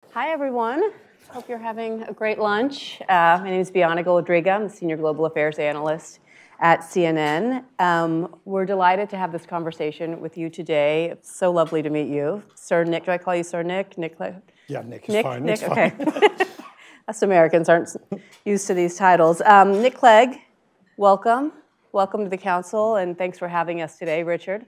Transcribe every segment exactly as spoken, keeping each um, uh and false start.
Hi, everyone. Hope you're having a great lunch. Uh, my name is Bianca Godriga. I'm the Senior Global Affairs Analyst at C N N. Um, we're delighted to have this conversation with you today. It's so lovely to meet you. Sir Nick, do I call you Sir Nick? Nick? Yeah, Nick is Nick? fine. Nick, Nick's okay. fine. Us Americans aren't used to these titles. Um, Nick Clegg, welcome. Welcome to the Council, and thanks for having us today, Richard.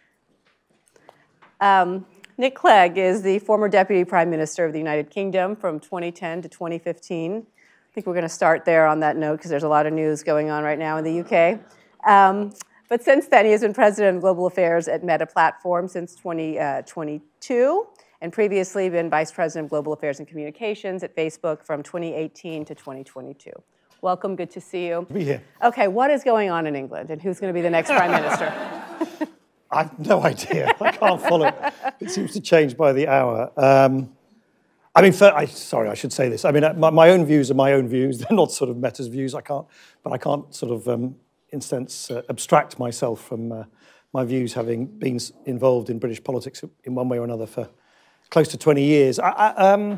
Um, Nick Clegg is the former Deputy Prime Minister of the United Kingdom from twenty ten to twenty fifteen. I think we're going to start there on that note because there's a lot of news going on right now in the U K. Um, but since then, he has been President of Global Affairs at Meta Platforms since twenty twenty-two, and previously been Vice President of Global Affairs and Communications at Facebook from twenty eighteen to twenty twenty-two. Welcome, good to see you. Be here. Okay, what is going on in England, and who's going to be the next Prime Minister? I have no idea. I can't follow it. It seems to change by the hour. Um, I mean, for, I, sorry, I should say this. I mean, my, my own views are my own views. They're not sort of Meta's views. I can't, but I can't sort of, um, in a sense, uh, abstract myself from uh, my views, having been involved in British politics in one way or another for close to twenty years. I, I, um,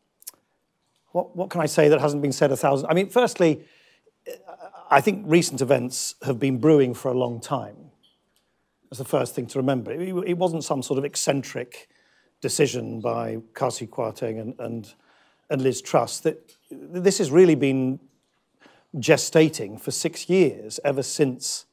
what, what can I say that hasn't been said a thousand? I mean, firstly, I think recent events have been brewing for a long time. That's the first thing to remember. It, it wasn't some sort of eccentric decision by Kwasi Kwarteng and, and, and Liz Truss. That this has really been gestating for six years, ever since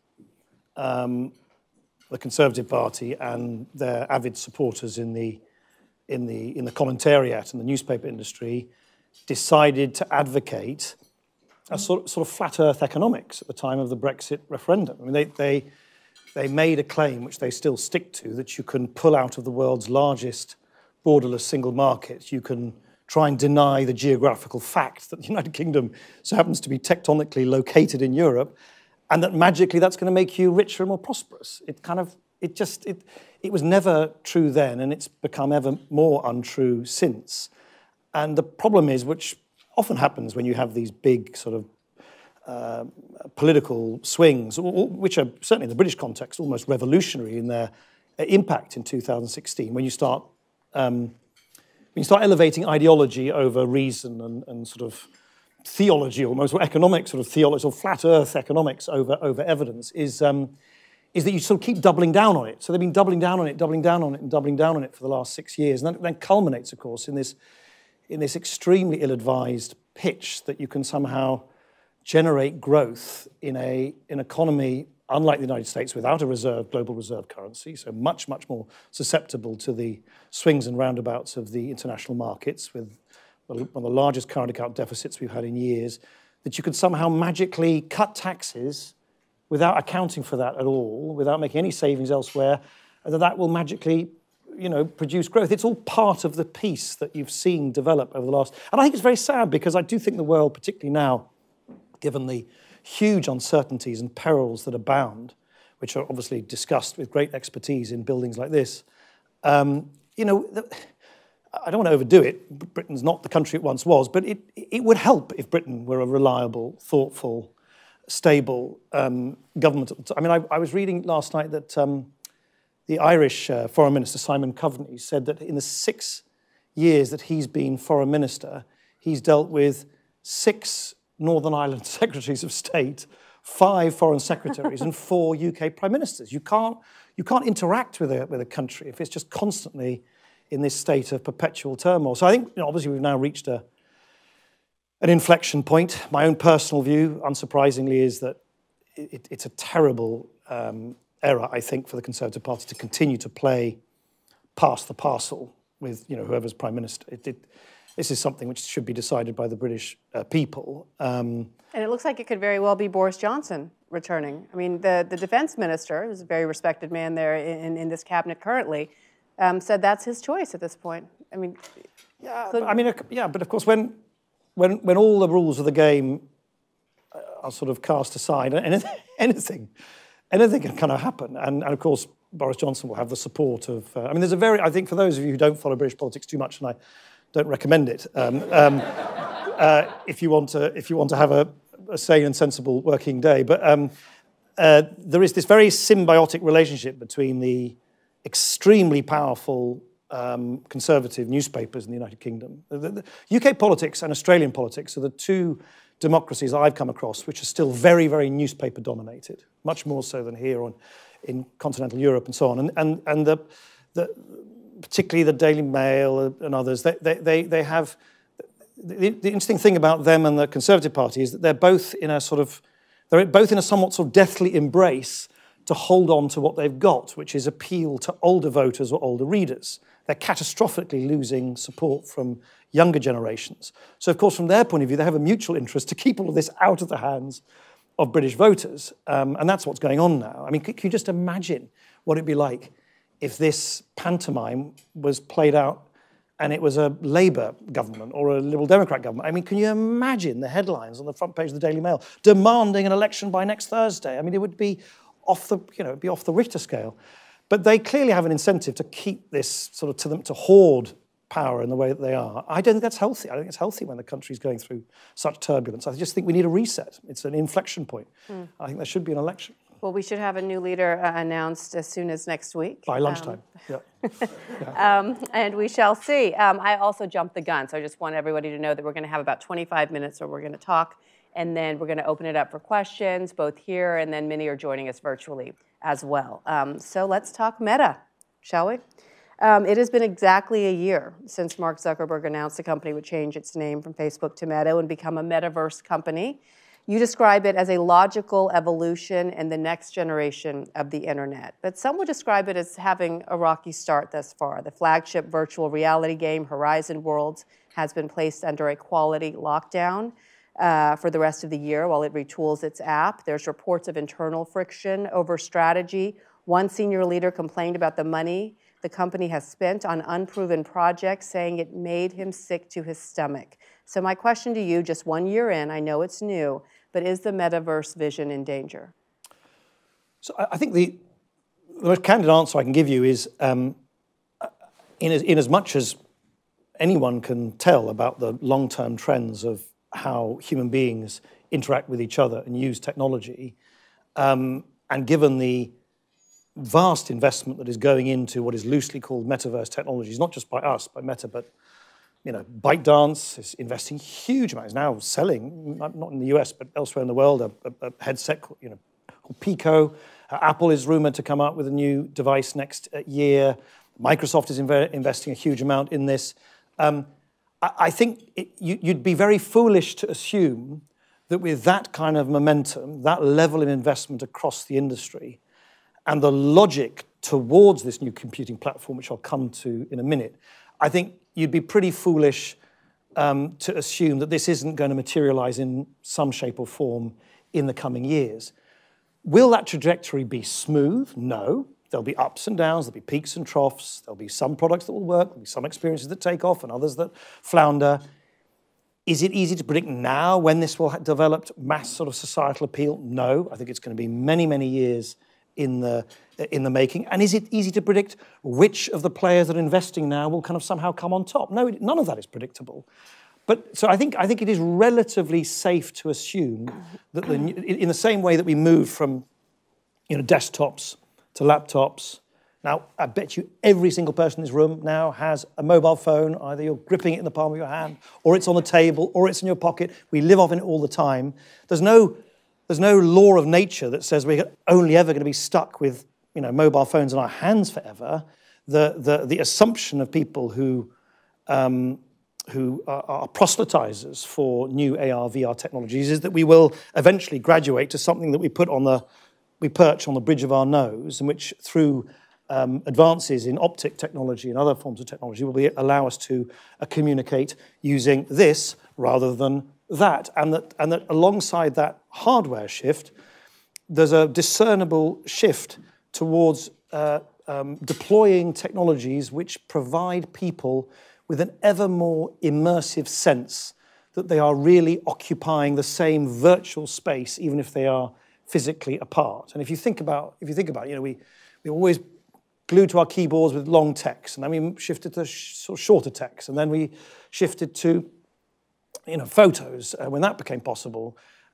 um, the Conservative Party and their avid supporters in the in the in the commentariat and the newspaper industry decided to advocate a sort, sort of flat earth economics at the time of the Brexit referendum. I mean, they they They made a claim, which they still stick to, that you can pull out of the world's largest borderless single market. You can try and deny the geographical fact that the United Kingdom so happens to be tectonically located in Europe, and that magically that's going to make you richer and more prosperous. It kind of, it just, it, it was never true then, and it's become ever more untrue since. And the problem is, which often happens when you have these big sort of Uh, political swings, which are certainly in the British context almost revolutionary in their impact in two thousand sixteen. When you start, um, when you start elevating ideology over reason and, and sort of theology, almost or economic sort of theology, or flat Earth economics over over evidence, is um, is that you sort of keep doubling down on it. So they've been doubling down on it, doubling down on it, and doubling down on it for the last six years, and that then culminates, of course, in this in this extremely ill-advised pitch that you can somehow generate growth in a in an economy unlike the United States without a reserve global reserve currency, so much much more susceptible to the swings and roundabouts of the international markets, with one of the largest current account deficits we've had in years. That you could somehow magically cut taxes without accounting for that at all, without making any savings elsewhere, and that that will magically, you know, produce growth. It's all part of the piece that you've seen develop over the last. And I think it's very sad, because I do think the world, particularly now, given the huge uncertainties and perils that abound, which are obviously discussed with great expertise in buildings like this, um, you know, I don't want to overdo it. Britain's not the country it once was, but it, it would help if Britain were a reliable, thoughtful, stable um, government. I mean, I, I was reading last night that um, the Irish uh, Foreign Minister, Simon Coveney, said that in the six years that he's been Foreign Minister, he's dealt with six Northern Ireland secretaries of state, five foreign secretaries, and four U K prime ministers. You can't, you can't interact with a, with a country if it's just constantly in this state of perpetual turmoil. So I think, you know, obviously we've now reached a, an inflection point. My own personal view, unsurprisingly, is that it, it's a terrible um, error, I think, for the Conservative Party to continue to play pass the parcel with, you know, whoever's prime minister. It, it, This is something which should be decided by the British uh, people. Um, and it looks like it could very well be Boris Johnson returning. I mean, the, the defense minister, who's a very respected man there in, in this cabinet currently, um, said that's his choice at this point. I mean, yeah, but, I mean, yeah, but of course, when when when all the rules of the game are sort of cast aside, anything anything, anything can kind of happen. And, and of course, Boris Johnson will have the support of. Uh, I mean, there's a very. I think for those of you who don't follow British politics too much, and I don't recommend it. Um, um, uh, if you want to, if you want to have a, a sane and sensible working day, but um, uh, there is this very symbiotic relationship between the extremely powerful um, conservative newspapers in the United Kingdom. The, the U K politics and Australian politics are the two democracies I've come across which are still very, very newspaper dominated, much more so than here on, in continental Europe and so on. And, and, and the, the, particularly the Daily Mail and others, they, they, they, they have, the, the interesting thing about them and the Conservative Party is that they're both in a sort of, they're both in a somewhat sort of deathly embrace to hold on to what they've got, which is appeal to older voters or older readers. They're catastrophically losing support from younger generations. So, of course, from their point of view, they have a mutual interest to keep all of this out of the hands of British voters. Um, and that's what's going on now. I mean, can you just imagine what it'd be like if this pantomime was played out and it was a Labour government or a Liberal Democrat government? I mean, can you imagine the headlines on the front page of the Daily Mail demanding an election by next Thursday? I mean, it would be off the, you know, it'd be off the Richter scale. But they clearly have an incentive to keep this sort of to them, to hoard power in the way that they are. I don't think that's healthy. I don't think it's healthy when the country's going through such turbulence. I just think we need a reset. It's an inflection point. Mm. I think there should be an election. Well, we should have a new leader uh, announced as soon as next week. By lunchtime, um, yeah. yeah. Um, and we shall see. Um, I also jumped the gun, so I just want everybody to know that we're going to have about twenty-five minutes where we're going to talk, and then we're going to open it up for questions, both here, and then many are joining us virtually as well. Um, so let's talk Meta, shall we? Um, it has been exactly a year since Mark Zuckerberg announced the company would change its name from Facebook to Meta and become a metaverse company. You describe it as a logical evolution in the next generation of the internet. But some would describe it as having a rocky start thus far. The flagship virtual reality game, Horizon Worlds, has been placed under a quality lockdown uh, for the rest of the year while it retools its app. There's reports of internal friction over strategy. One senior leader complained about the money the company has spent on unproven projects, saying it made him sick to his stomach. So my question to you, just one year in, I know it's new, but is the metaverse vision in danger? So I think the, the most candid answer I can give you is, um, in, as, in as much as anyone can tell about the long-term trends of how human beings interact with each other and use technology, um, and given the vast investment that is going into what is loosely called metaverse technologies, not just by us, by Meta, but you know, ByteDance is investing huge amounts, now selling, not in the U S, but elsewhere in the world, a, a, a headset called, you know, called Pico. Uh, Apple is rumored to come out with a new device next year. Microsoft is inv investing a huge amount in this. Um, I, I think it, you, you'd be very foolish to assume that with that kind of momentum, that level of investment across the industry, and the logic towards this new computing platform, which I'll come to in a minute, I think you'd be pretty foolish um, to assume that this isn't going to materialize in some shape or form in the coming years. Will that trajectory be smooth? No. There'll be ups and downs, there'll be peaks and troughs, there'll be some products that will work, there'll be some experiences that take off and others that flounder. Is it easy to predict now when this will have developed mass sort of societal appeal? No. I think it's going to be many, many years in the, in the making. And is it easy to predict which of the players that are investing now will kind of somehow come on top? No, none of that is predictable. But so I think, I think it is relatively safe to assume that the, in the same way that we moved from you know, desktops to laptops, now I bet you every single person in this room now has a mobile phone. Either you're gripping it in the palm of your hand, or it's on the table, or it's in your pocket. We live off it all the time. There's no There's no law of nature that says we're only ever going to be stuck with, you know, mobile phones in our hands forever. The, the, the assumption of people who, um, who are, are proselytizers for new A R, V R technologies is that we will eventually graduate to something that we put on the, we perch on the bridge of our nose, and which through um, advances in optic technology and other forms of technology will be, allow us to uh, communicate using this rather than that, and that, and that alongside that hardware shift, there's a discernible shift towards uh, um, deploying technologies which provide people with an ever more immersive sense that they are really occupying the same virtual space, even if they are physically apart. And if you think about, if you think about, it, you know, we we always glued to our keyboards with long text, and then we shifted to sh sort of shorter text, and then we shifted to you know, photos uh, when that became possible.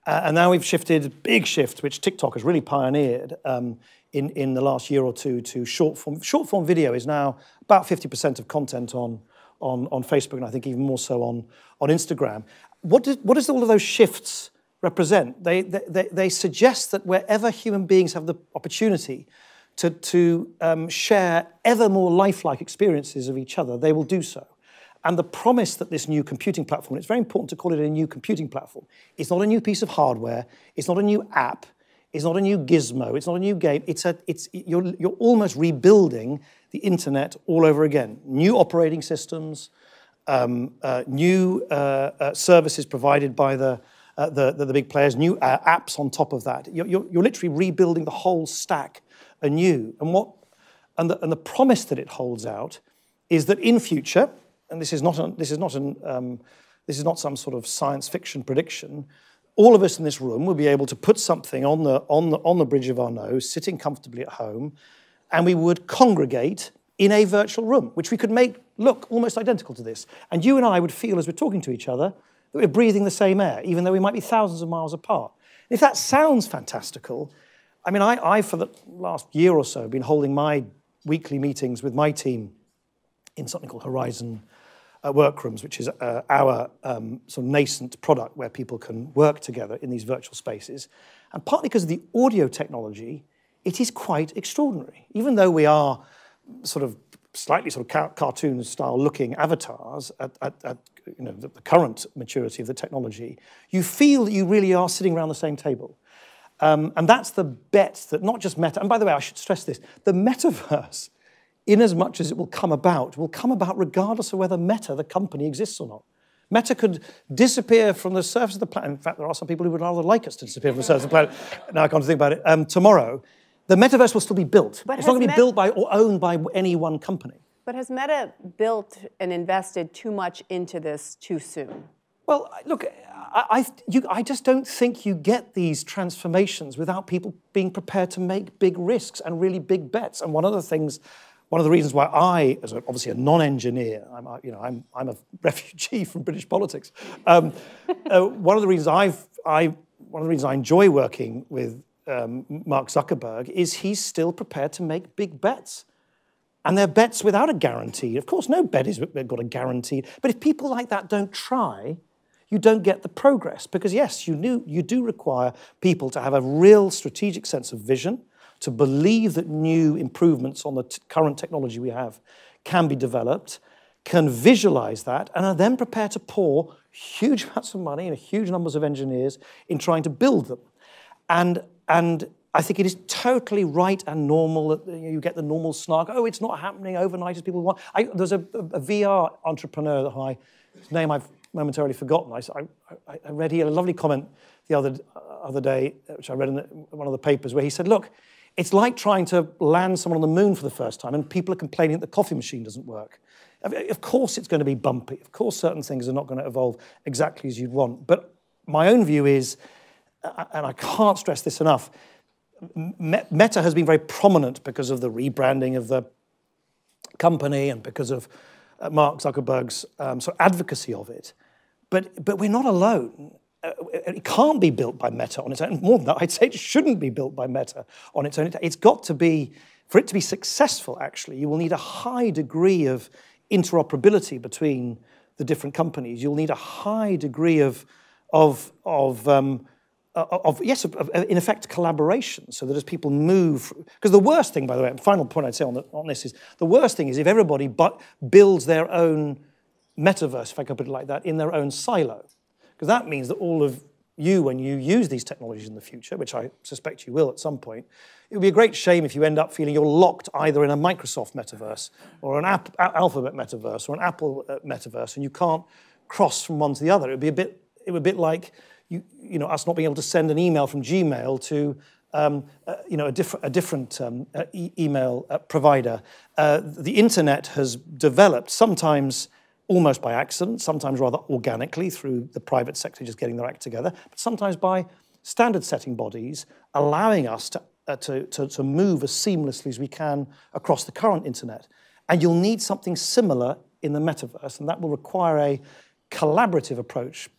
Uh, and now we've shifted, big shift, which TikTok has really pioneered um, in, in the last year or two, to short form. Short form video is now about fifty percent of content on, on, on Facebook, and I think even more so on, on Instagram. What, did, what does all of those shifts represent? They, they, they suggest that wherever human beings have the opportunity to, to um, share ever more lifelike experiences of each other, they will do so. And the promise that this new computing platform, it's very important to call it a new computing platform. It's not a new piece of hardware. It's not a new app. It's not a new gizmo. It's not a new game. It's a, it's, you're, you're almost rebuilding the internet all over again. New operating systems, um, uh, new uh, uh, services provided by the, uh, the, the, the big players, new uh, apps on top of that. You're, you're, you're literally rebuilding the whole stack anew. And, what, and, the, and the promise that it holds out is that in future, and this is not a, this is not an um, this is not some sort of science fiction prediction, all of us in this room will be able to put something on the on the on the bridge of our nose, sitting comfortably at home, and we would congregate in a virtual room, which we could make look almost identical to this. And you and I would feel, as we're talking to each other, that we're breathing the same air, even though we might be thousands of miles apart. And if that sounds fantastical, I mean, I, I for the last year or so, have been holding my weekly meetings with my team in something called Horizon uh, Workrooms, which is uh, our um, sort of nascent product where people can work together in these virtual spaces. And partly because of the audio technology, it is quite extraordinary. Even though we are sort of slightly sort of car cartoon-style looking avatars at, at, at you know, the, the current maturity of the technology, you feel that you really are sitting around the same table. Um, and that's the bet that not just Meta, and by the way, I should stress this, the metaverse, in as much as it will come about, will come about regardless of whether Meta, the company, exists or not. Meta could disappear from the surface of the planet. In fact, there are some people who would rather like us to disappear from the surface of the planet. Now I come to think about it. Um, tomorrow, the metaverse will still be built. But it's not going to be built by or owned by any one company. But has Meta built and invested too much into this too soon? Well, look, I, I, you, I just don't think you get these transformations without people being prepared to make big risks and really big bets. And one of the things One of the reasons why I, as a, obviously a non-engineer, I'm, you know, I'm, I'm a refugee from British politics. Um, uh, one of the reasons I've, I, one of the reasons I enjoy working with um, Mark Zuckerberg is he's still prepared to make big bets, and they're bets without a guarantee. Of course, no bet is got a guarantee. But if people like that don't try, you don't get the progress. Because yes, you do, you do require people to have a real strategic sense of vision, to believe that new improvements on the t current technology we have can be developed, can visualize that, and are then prepared to pour huge amounts of money and huge numbers of engineers in trying to build them. And, and I think it is totally right and normal that you get the normal snark, oh, it's not happening overnight as people want. I, there's a, a V R entrepreneur that I, whose name I've momentarily forgotten. I, I, I read here a lovely comment the other, uh, other day, which I read in the, one of the papers, where he said, look, it's like trying to land someone on the moon for the first time and people are complaining that the coffee machine doesn't work. Of course it's going to be bumpy. Of course certain things are not going to evolve exactly as you'd want. But my own view is, and I can't stress this enough, Meta has been very prominent because of the rebranding of the company and because of Mark Zuckerberg's um, sort of advocacy of it. But, but we're not alone. It can't be built by Meta on its own. More than that, I'd say it shouldn't be built by Meta on its own. It's got to be, for it to be successful, actually, you will need a high degree of interoperability between the different companies. You'll need a high degree of, of, of, um, of yes, of, of, in effect, collaboration, so that as people move, because the worst thing, by the way, final point I'd say on, the, on this is, the worst thing is if everybody but builds their own metaverse, if I can put it like that, in their own silo. Because that means that all of you, when you use these technologies in the future, which I suspect you will at some point, it would be a great shame if you end up feeling you're locked either in a Microsoft metaverse or an App, Alphabet metaverse or an Apple metaverse, and you can't cross from one to the other. It would be a bit, it would be a bit like you, you know, us not being able to send an email from Gmail to um, uh, you know, a, diff a different um, uh, e email uh, provider. Uh, the internet has developed sometimes almost by accident, sometimes rather organically through the private sector just getting their act together, but sometimes by standard-setting bodies allowing us to, uh, to, to, to move as seamlessly as we can across the current internet. And you'll need something similar in the metaverse, and that will require a collaborative approach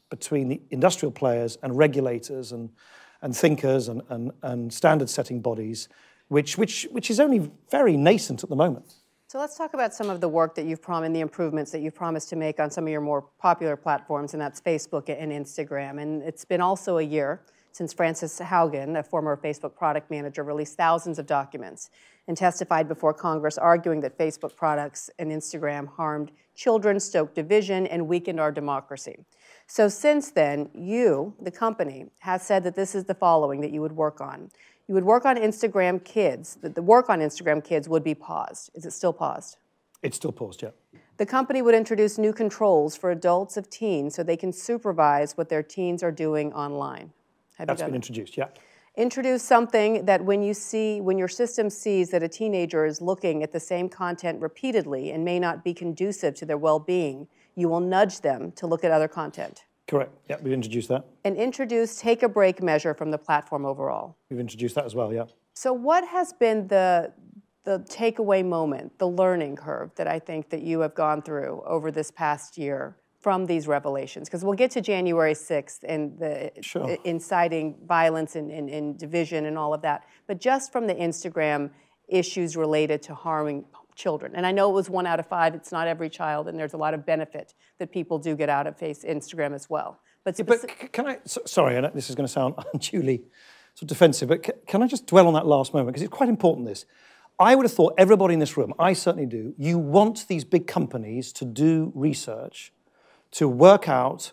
between the industrial players and regulators and, and thinkers and, and, and standard-setting bodies, which, which, which is only very nascent at the moment. So let's talk about some of the work that you've promised and the improvements that you've promised to make on some of your more popular platforms, and that's Facebook and Instagram. And it's been also a year since Frances Haugen, a former Facebook product manager, released thousands of documents and testified before Congress arguing that Facebook products and Instagram harmed children, stoked division, and weakened our democracy. So since then, you, the company, has said that this is the following that you would work on. You would work on Instagram Kids, that the work on Instagram Kids would be paused. Is it still paused? It's still paused, yeah. The company would introduce new controls for adults of teens so they can supervise what their teens are doing online. Have That's you done been that? introduced, yeah. Introduce something that when you see, when your system sees that a teenager is looking at the same content repeatedly and may not be conducive to their well-being, you will nudge them to look at other content. Correct, yeah, we've introduced that. And introduce take a break measure from the platform overall. We've introduced that as well, yeah. So what has been the, the takeaway moment, the learning curve that I think that you have gone through over this past year from these revelations? Because we'll get to January sixth and the Sure. inciting violence and, and, and division and all of that. But just from the Instagram issues related to harming children. And I know it was one out of five, it's not every child, and there's a lot of benefit that people do get out of face Instagram as well. But, Yeah, but c- can I, so, sorry, and this is going to sound unduly sort of defensive, but c- can I just dwell on that last moment? Because it's quite important, this. I would have thought everybody in this room, I certainly do, you want these big companies to do research to work out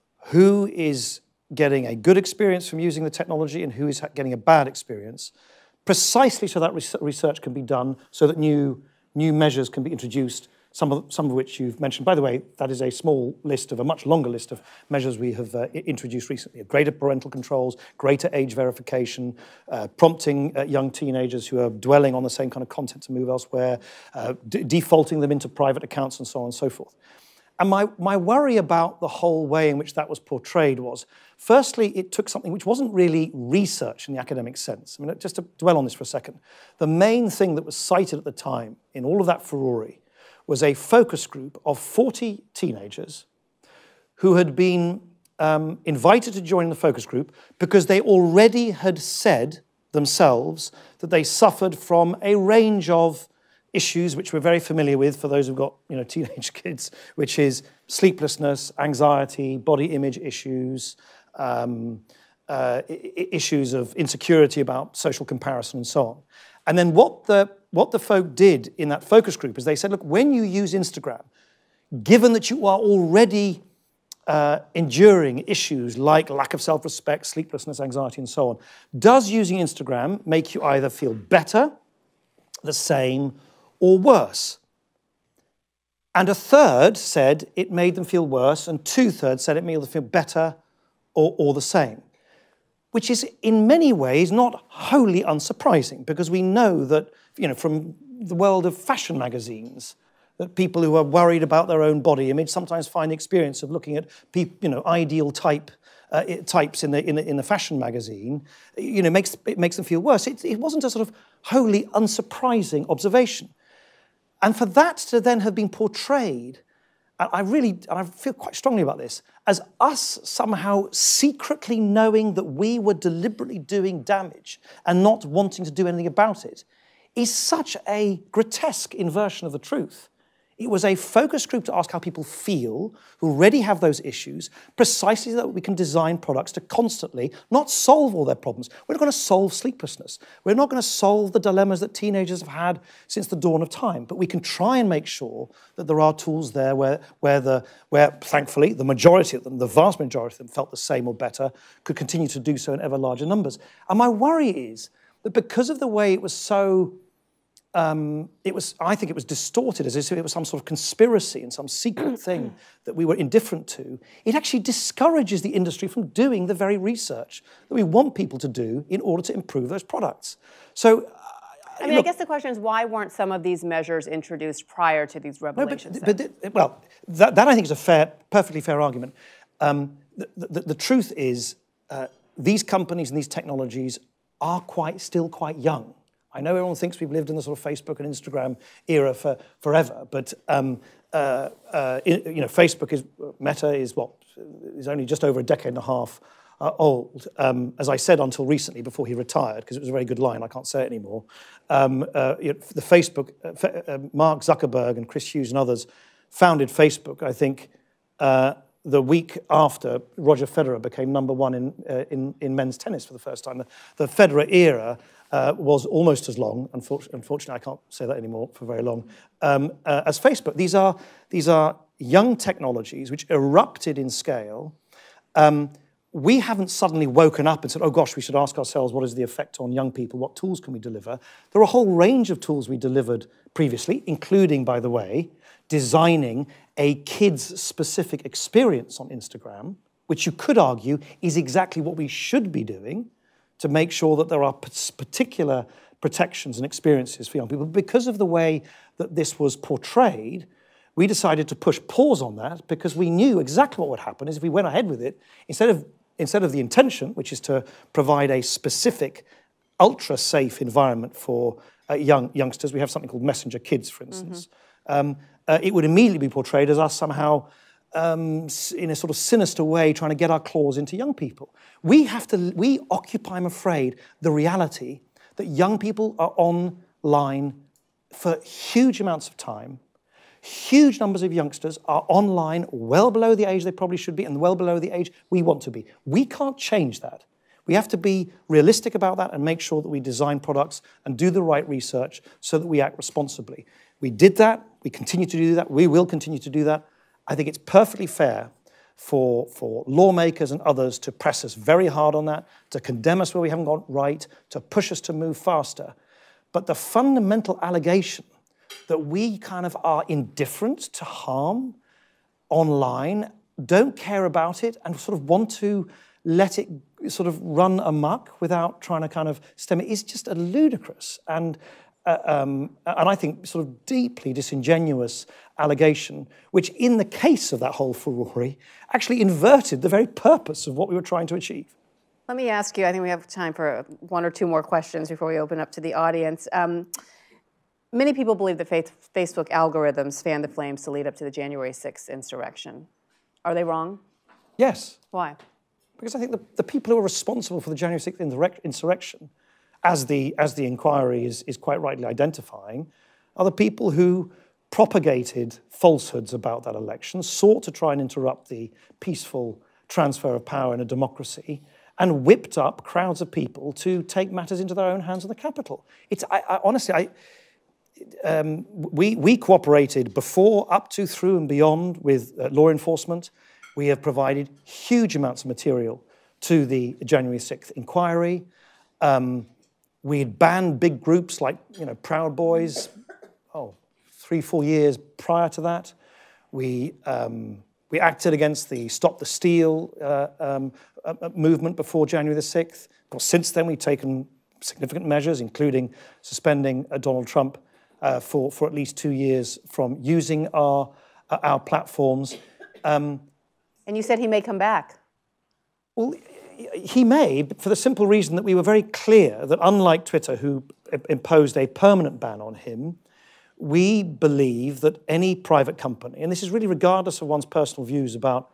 who is getting a good experience from using the technology and who is getting a bad experience, precisely so that research can be done so that new New measures can be introduced, some of, some of which you've mentioned. By the way, that is a small list of a much longer list of measures we have uh, introduced recently. Greater parental controls, greater age verification, uh, prompting uh, young teenagers who are dwelling on the same kind of content to move elsewhere, uh, d- defaulting them into private accounts and so on and so forth. And my, my worry about the whole way in which that was portrayed was, firstly, it took something which wasn't really research in the academic sense. I mean, just to dwell on this for a second, the main thing that was cited at the time in all of that furore was a focus group of forty teenagers who had been um, invited to join the focus group because they already had said themselves that they suffered from a range of issues which we're very familiar with for those who've got, you know, teenage kids, which is sleeplessness, anxiety, body image issues, um, uh, I- issues of insecurity about social comparison and so on. And then what the, what the folk did in that focus group is they said, look, when you use Instagram, given that you are already uh, enduring issues like lack of self-respect, sleeplessness, anxiety, and so on, does using Instagram make you either feel better, the same, or worse? And a third said it made them feel worse, and two-thirds said it made them feel better or, or the same, which is in many ways not wholly unsurprising, because we know that, you know, from the world of fashion magazines, that people who are worried about their own body image sometimes find the experience of looking at, you know, ideal type uh, types in the, in the in the fashion magazine, you know, makes it makes them feel worse. It, it wasn't a sort of wholly unsurprising observation. And for that to then have been portrayed, I really, and I feel quite strongly about this, as us somehow secretly knowing that we were deliberately doing damage and not wanting to do anything about it, is such a grotesque inversion of the truth. It was a focus group to ask how people feel who already have those issues, precisely so that we can design products to constantly not solve all their problems. We're not going to solve sleeplessness. We're not going to solve the dilemmas that teenagers have had since the dawn of time. But we can try and make sure that there are tools there where, where, the, where thankfully, the majority of them, the vast majority of them, felt the same or better, could continue to do so in ever larger numbers. And my worry is that because of the way it was so Um, it was, I think it was distorted as if it was some sort of conspiracy and some secret thing that we were indifferent to. It actually discourages the industry from doing the very research that we want people to do in order to improve those products. So, uh, I mean, look, I guess the question is, why weren't some of these measures introduced prior to these revelations? No, but, but, well, that, that I think is a fair, perfectly fair argument. Um, the, the, the truth is, uh, these companies and these technologies are quite still quite young. I know everyone thinks we've lived in the sort of Facebook and Instagram era for forever, but um, uh, uh, you know, Facebook is Meta is what is only just over a decade and a half uh, old. Um, as I said until recently, before he retired, because it was a very good line, I can't say it anymore. Um, uh, you know, the Facebook, uh, uh, Mark Zuckerberg and Chris Hughes and others founded Facebook, I think, uh, the week after Roger Federer became number one in, uh, in, in men's tennis for the first time. The, the Federer era uh, was almost as long, unfortunately, unfortunately I can't say that anymore for very long, um, uh, as Facebook. These are, these are young technologies which erupted in scale. Um, we haven't suddenly woken up and said, oh gosh, we should ask ourselves, what is the effect on young people? What tools can we deliver? There are a whole range of tools we delivered previously, including, by the way, designing a kids-specific experience on Instagram, which you could argue is exactly what we should be doing to make sure that there are particular protections and experiences for young people. Because of the way that this was portrayed, we decided to push pause on that because we knew exactly what would happen is if we went ahead with it, instead of, instead of the intention, which is to provide a specific, ultra-safe environment for uh, young youngsters, we have something called Messenger Kids, for instance, mm-hmm. um, uh, it would immediately be portrayed as us somehow um, in a sort of sinister way trying to get our claws into young people. We have to, we occupy, I'm afraid, the reality that young people are online for huge amounts of time. Huge numbers of youngsters are online well below the age they probably should be and well below the age we want to be. We can't change that. We have to be realistic about that and make sure that we design products and do the right research so that we act responsibly. We did that. We continue to do that. We will continue to do that. I think it's perfectly fair for, for lawmakers and others to press us very hard on that, to condemn us where we haven't got right, to push us to move faster. But the fundamental allegation that we kind of are indifferent to harm online, don't care about it, and sort of want to let it sort of run amok without trying to kind of stem it is just a ludicrous and, uh, um, and I think sort of deeply disingenuous allegation, which in the case of that whole furore actually inverted the very purpose of what we were trying to achieve. Let me ask you, I think we have time for one or two more questions before we open up to the audience. Um, Many people believe that Facebook algorithms fanned the flames to lead up to the January sixth insurrection. Are they wrong? Yes. Why? Because I think the, the people who are responsible for the January sixth insurrection, as the, as the inquiry is, is quite rightly identifying, are the people who propagated falsehoods about that election, sought to try and interrupt the peaceful transfer of power in a democracy, and whipped up crowds of people to take matters into their own hands in the Capitol. It's, I, I, honestly, I... Um, we, we cooperated before, up to, through and beyond with uh, law enforcement. We have provided huge amounts of material to the January sixth inquiry. Um, we had banned big groups like, you know, Proud Boys, oh, three, four years prior to that. We, um, we acted against the Stop the Steal uh, um, uh, movement before January the sixth. Of course, since then, we've taken significant measures, including suspending uh, Donald Trump Uh, for, for at least two years from using our, uh, our platforms. Um, and you said he may come back. Well, he may, for the simple reason that we were very clear that unlike Twitter, who imposed a permanent ban on him, we believe that any private company, and this is really regardless of one's personal views about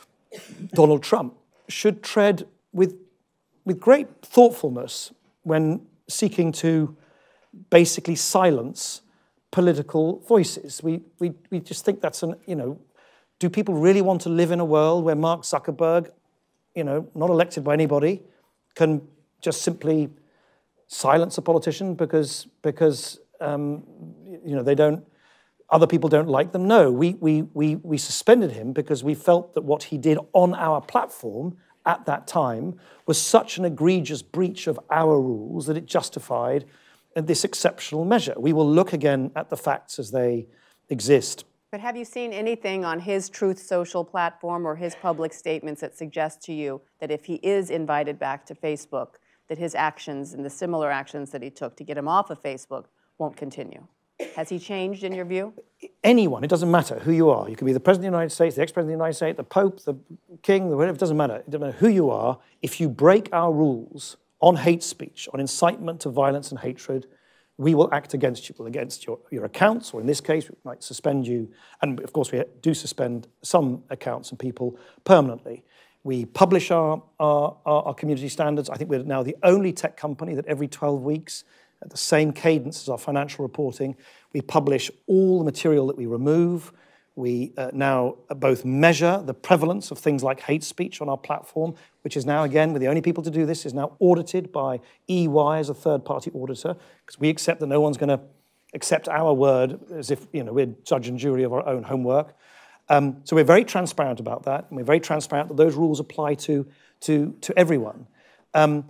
Donald Trump, should tread with, with great thoughtfulness when seeking to basically silence political voices. We, we, we just think that's an, you know, do people really want to live in a world where Mark Zuckerberg, you know, not elected by anybody, can just simply silence a politician because, because um, you know, they don't, other people don't like them? No, we, we, we, we suspended him because we felt that what he did on our platform at that time was such an egregious breach of our rules that it justified this exceptional measure. We will look again at the facts as they exist. But have you seen anything on his Truth Social platform or his public statements that suggest to you that if he is invited back to Facebook, that his actions and the similar actions that he took to get him off of Facebook won't continue? Has he changed in your view? Anyone, it doesn't matter who you are. You can be the President of the United States, the ex-President of the United States, the Pope, the King, the whatever, it doesn't matter. It doesn't matter who you are. If you break our rules on hate speech, on incitement to violence and hatred, we will act against you, against your, your accounts, or in this case, we might suspend you. And of course, we do suspend some accounts and people permanently. We publish our, our, our community standards. I think we're now the only tech company that every twelve weeks, at the same cadence as our financial reporting, we publish all the material that we remove. We uh, now both measure the prevalence of things like hate speech on our platform, which is now, again, we're the only people to do this, is now audited by E Y as a third-party auditor, because we accept that no one's going to accept our word as if, you know, we're judge and jury of our own homework. Um, so we're very transparent about that, and we're very transparent that those rules apply to, to, to everyone. Um,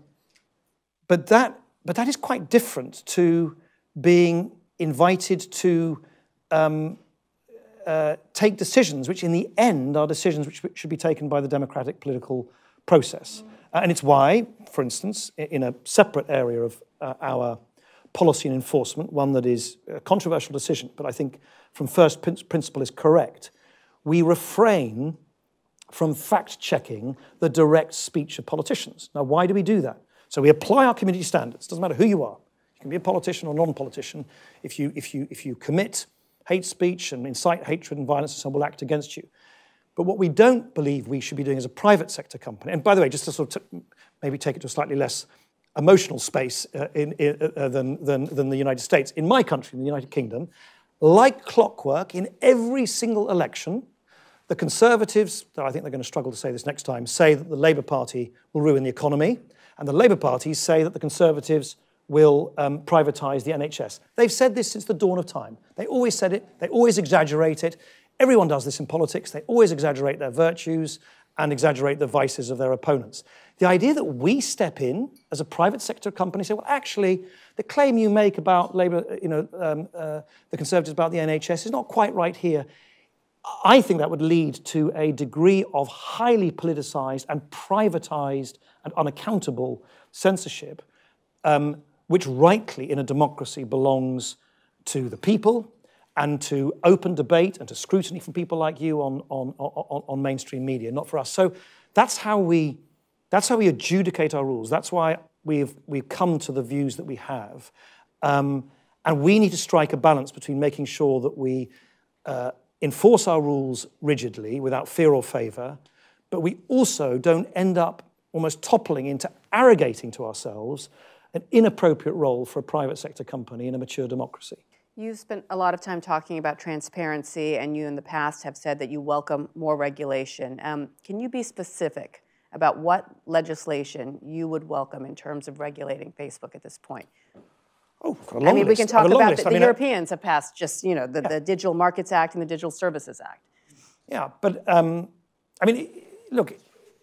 but, that, but that is quite different to being invited to um, Uh, take decisions which in the end are decisions which should be taken by the democratic political process. Uh, and it's why, for instance, in a separate area of uh, our policy and enforcement, one that is a controversial decision, but I think from first principle is correct, we refrain from fact-checking the direct speech of politicians. Now, why do we do that? So we apply our community standards. Doesn't matter who you are. You can be a politician or non-politician. If you, if you, if you commit hate speech and incite hatred and violence, and someone will act against you. But what we don't believe we should be doing as a private sector company, and by the way, just to sort of maybe take it to a slightly less emotional space uh, in, in, uh, than, than, than the United States, in my country, in the United Kingdom, like clockwork, in every single election, the Conservatives, though I think they're going to struggle to say this next time, say that the Labour Party will ruin the economy, and the Labour parties say that the Conservatives will um, privatise the N H S. They've said this since the dawn of time. They always said it, they always exaggerate it. Everyone does this in politics. They always exaggerate their virtues and exaggerate the vices of their opponents. The idea that we step in as a private sector company, say, well, actually, the claim you make about Labour, you know, um, uh, the Conservatives about the N H S is not quite right here. I think that would lead to a degree of highly politicised and privatised and unaccountable censorship, um, which rightly in a democracy belongs to the people and to open debate and to scrutiny from people like you on, on, on, on mainstream media, not for us. So that's how we, that's how we adjudicate our rules. That's why we've, we've come to the views that we have. Um, and we need to strike a balance between making sure that we uh, enforce our rules rigidly without fear or favour, but we also don't end up almost toppling into arrogating to ourselves an inappropriate role for a private sector company in a mature democracy. You've spent a lot of time talking about transparency, and you in the past have said that you welcome more regulation. Um, can you be specific about what legislation you would welcome in terms of regulating Facebook at this point? Oh, got a long I mean, list. we can talk about list. the, I mean, the Europeans have passed just, you know, the, yeah. the Digital Markets Act and the Digital Services Act. Yeah, but, um, I mean, look,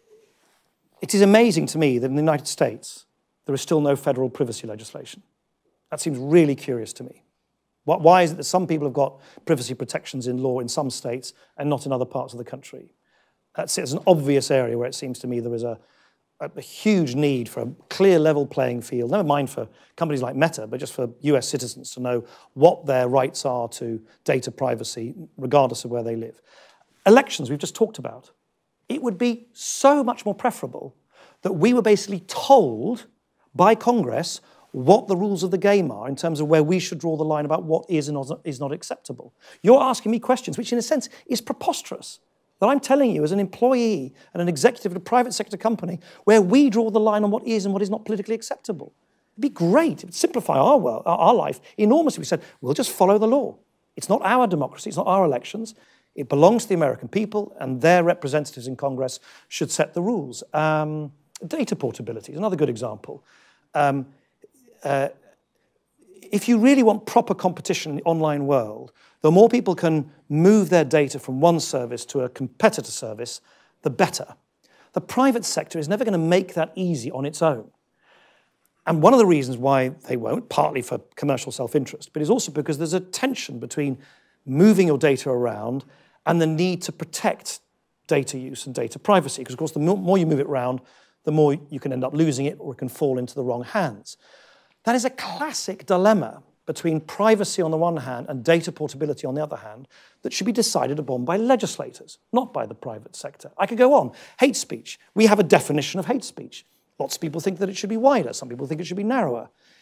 it is amazing to me that in the United States, there is still no federal privacy legislation. That seems really curious to me. Why is it that some people have got privacy protections in law in some states and not in other parts of the country? That's it's an obvious area where it seems to me there is a, a, a huge need for a clear level playing field, never mind for companies like Meta, but just for U S citizens to know what their rights are to data privacy, regardless of where they live. Elections, we've just talked about. It would be so much more preferable that we were basically told by Congress what the rules of the game are in terms of where we should draw the line about what is and is not acceptable. You're asking me questions, which in a sense is preposterous, that I'm telling you as an employee and an executive of a private sector company where we draw the line on what is and what is not politically acceptable. It'd be great. It would simplify our, world, our life enormously. We said, we'll just follow the law. It's not our democracy. It's not our elections. It belongs to the American people, and their representatives in Congress should set the rules. Um, data portability is another good example. Um, Uh, if you really want proper competition in the online world, the more people can move their data from one service to a competitor service, the better. The private sector is never going to make that easy on its own. And one of the reasons why they won't, partly for commercial self-interest, but is also because there's a tension between moving your data around and the need to protect data use and data privacy. Because, of course, the more you move it around, the more you can end up losing it or it can fall into the wrong hands. That is a classic dilemma between privacy on the one hand and data portability on the other hand that should be decided upon by legislators, not by the private sector. I could go on. Hate speech. We have a definition of hate speech. Lots of people think that it should be wider. Some people think it should be narrower.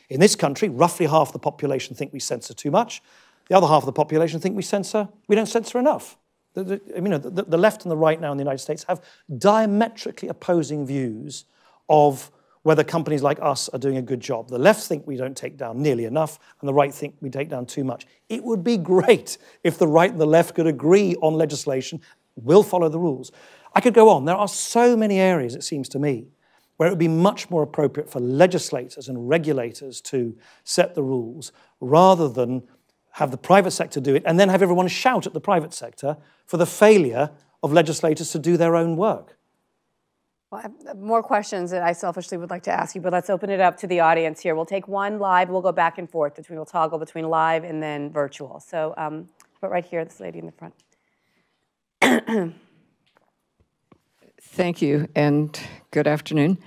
In this country, roughly half the population think we censor too much. The other half of the population think we censor, we don't censor enough. The, the, you know, the, the left and the right now in the United States have diametrically opposing views of whether companies like us are doing a good job. The left think we don't take down nearly enough, and the right think we take down too much. It would be great if the right and the left could agree on legislation. We'll follow the rules. I could go on. There are so many areas, it seems to me, where it would be much more appropriate for legislators and regulators to set the rules rather than have the private sector do it and then have everyone shout at the private sector for the failure of legislators to do their own work. Well, I have more questions that I selfishly would like to ask you, but let's open it up to the audience here. We'll take one live. We'll go back and forth between, we'll toggle between live and then virtual. So, um, but right here, this lady in the front. Thank you, and good afternoon.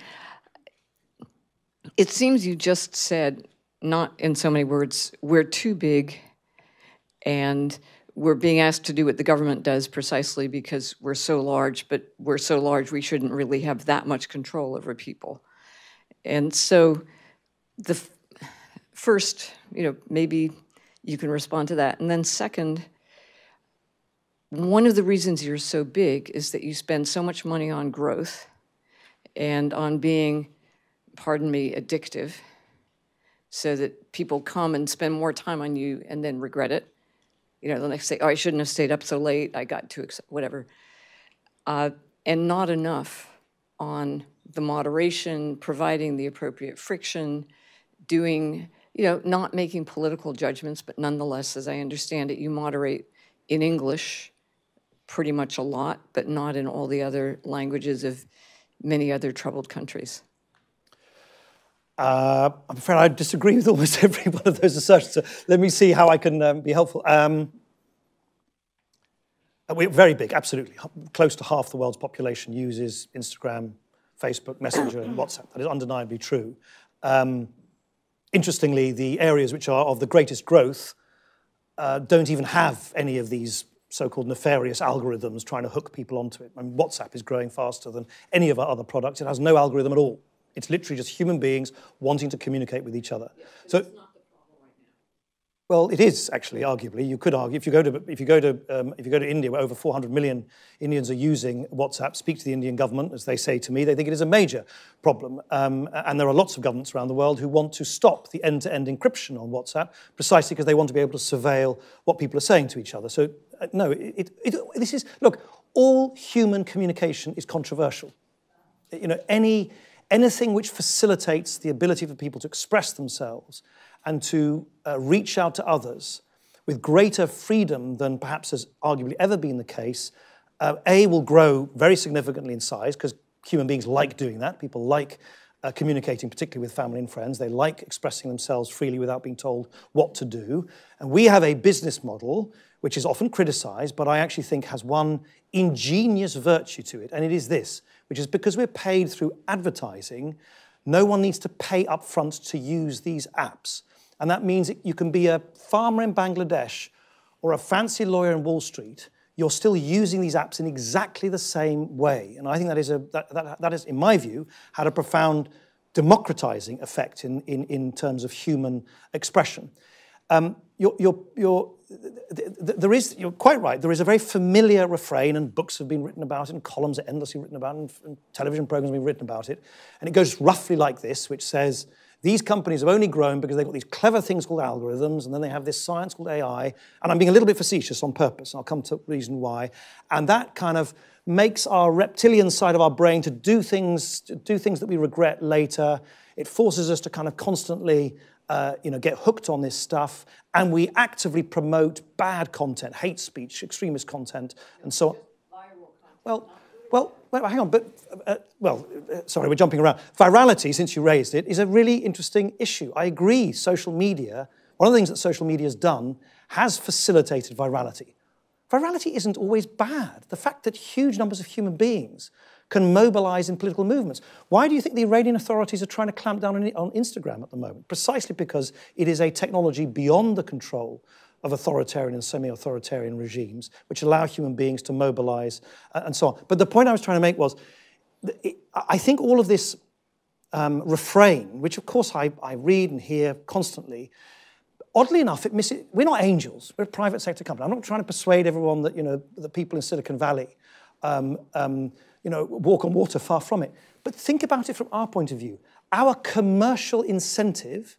It seems you just said, not in so many words, we're too big, and we're being asked to do what the government does precisely because we're so large, but we're so large we shouldn't really have that much control over people. And so the f first, you know, maybe you can respond to that. And then second, one of the reasons you're so big is that you spend so much money on growth and on being, pardon me, addictive, so that people come and spend more time on you and then regret it. You know, the next say, oh, I shouldn't have stayed up so late, I got too, whatever. Uh, and not enough on the moderation, providing the appropriate friction, doing, you know, not making political judgments, but nonetheless, as I understand it, you moderate in English pretty much a lot, but not in all the other languages of many other troubled countries. Uh, I'm afraid I disagree with almost every one of those assertions. So let me see how I can um, be helpful. Um, we're very big, absolutely. Close to half the world's population uses Instagram, Facebook, Messenger, and WhatsApp. That is undeniably true. Um, interestingly, the areas which are of the greatest growth uh, don't even have any of these so-called nefarious algorithms trying to hook people onto it. I mean, WhatsApp is growing faster than any of our other products. It has no algorithm at all. It's literally just human beings wanting to communicate with each other. Yeah, so, it's not the problem right now. Well, it is actually, arguably. You could argue if you go to if you go to um, if you go to India, where over four hundred million Indians are using WhatsApp. Speak to the Indian government, as they say to me. They think it is a major problem, um, and there are lots of governments around the world who want to stop the end-to-end encryption on WhatsApp precisely because they want to be able to surveil what people are saying to each other. So, uh, no, it, it, it, this is look. All human communication is controversial. You know, any. Anything which facilitates the ability for people to express themselves and to uh, reach out to others with greater freedom than perhaps has arguably ever been the case, uh, A, will grow very significantly in size because human beings like doing that. People like uh, communicating, particularly with family and friends. They like expressing themselves freely without being told what to do. And we have a business model which is often criticized, but I actually think has one ingenious virtue to it, and it is this, which is because we're paid through advertising, no one needs to pay up front to use these apps. And that means that you can be a farmer in Bangladesh or a fancy lawyer in Wall Street, you're still using these apps in exactly the same way. And I think that is, a, that, that, that is in my view, had a profound democratizing effect in, in, in terms of human expression. Um, you're, you're, you're, there is, you're quite right, there is a very familiar refrain, and books have been written about it, and columns are endlessly written about it, and, and television programs have been written about it. And it goes roughly like this, which says, these companies have only grown because they've got these clever things called algorithms, and then they have this science called A I. And I'm being a little bit facetious on purpose, and I'll come to the reason why. And that kind of makes our reptilian side of our brain to do things, to do things that we regret later. It forces us to kind of constantly Uh, you know, get hooked on this stuff, and we actively promote bad content, hate speech, extremist content, and so on. Well, well, well, hang on, but, uh, well, uh, sorry, we're jumping around. Virality, since you raised it, is a really interesting issue. I agree, social media, one of the things that social media has done has facilitated virality. Virality isn't always bad. The fact that huge numbers of human beings can mobilize in political movements. Why do you think the Iranian authorities are trying to clamp down on, on Instagram at the moment? Precisely because it is a technology beyond the control of authoritarian and semi-authoritarian regimes, which allow human beings to mobilize uh, and so on. But the point I was trying to make was, it, I think all of this um, refrain, which of course I, I read and hear constantly, oddly enough, it misses, we're not angels. We're a private sector company. I'm not trying to persuade everyone that, you know, the people in Silicon Valley, um, um, you know, walk on water, far from it. But think about it from our point of view. Our commercial incentive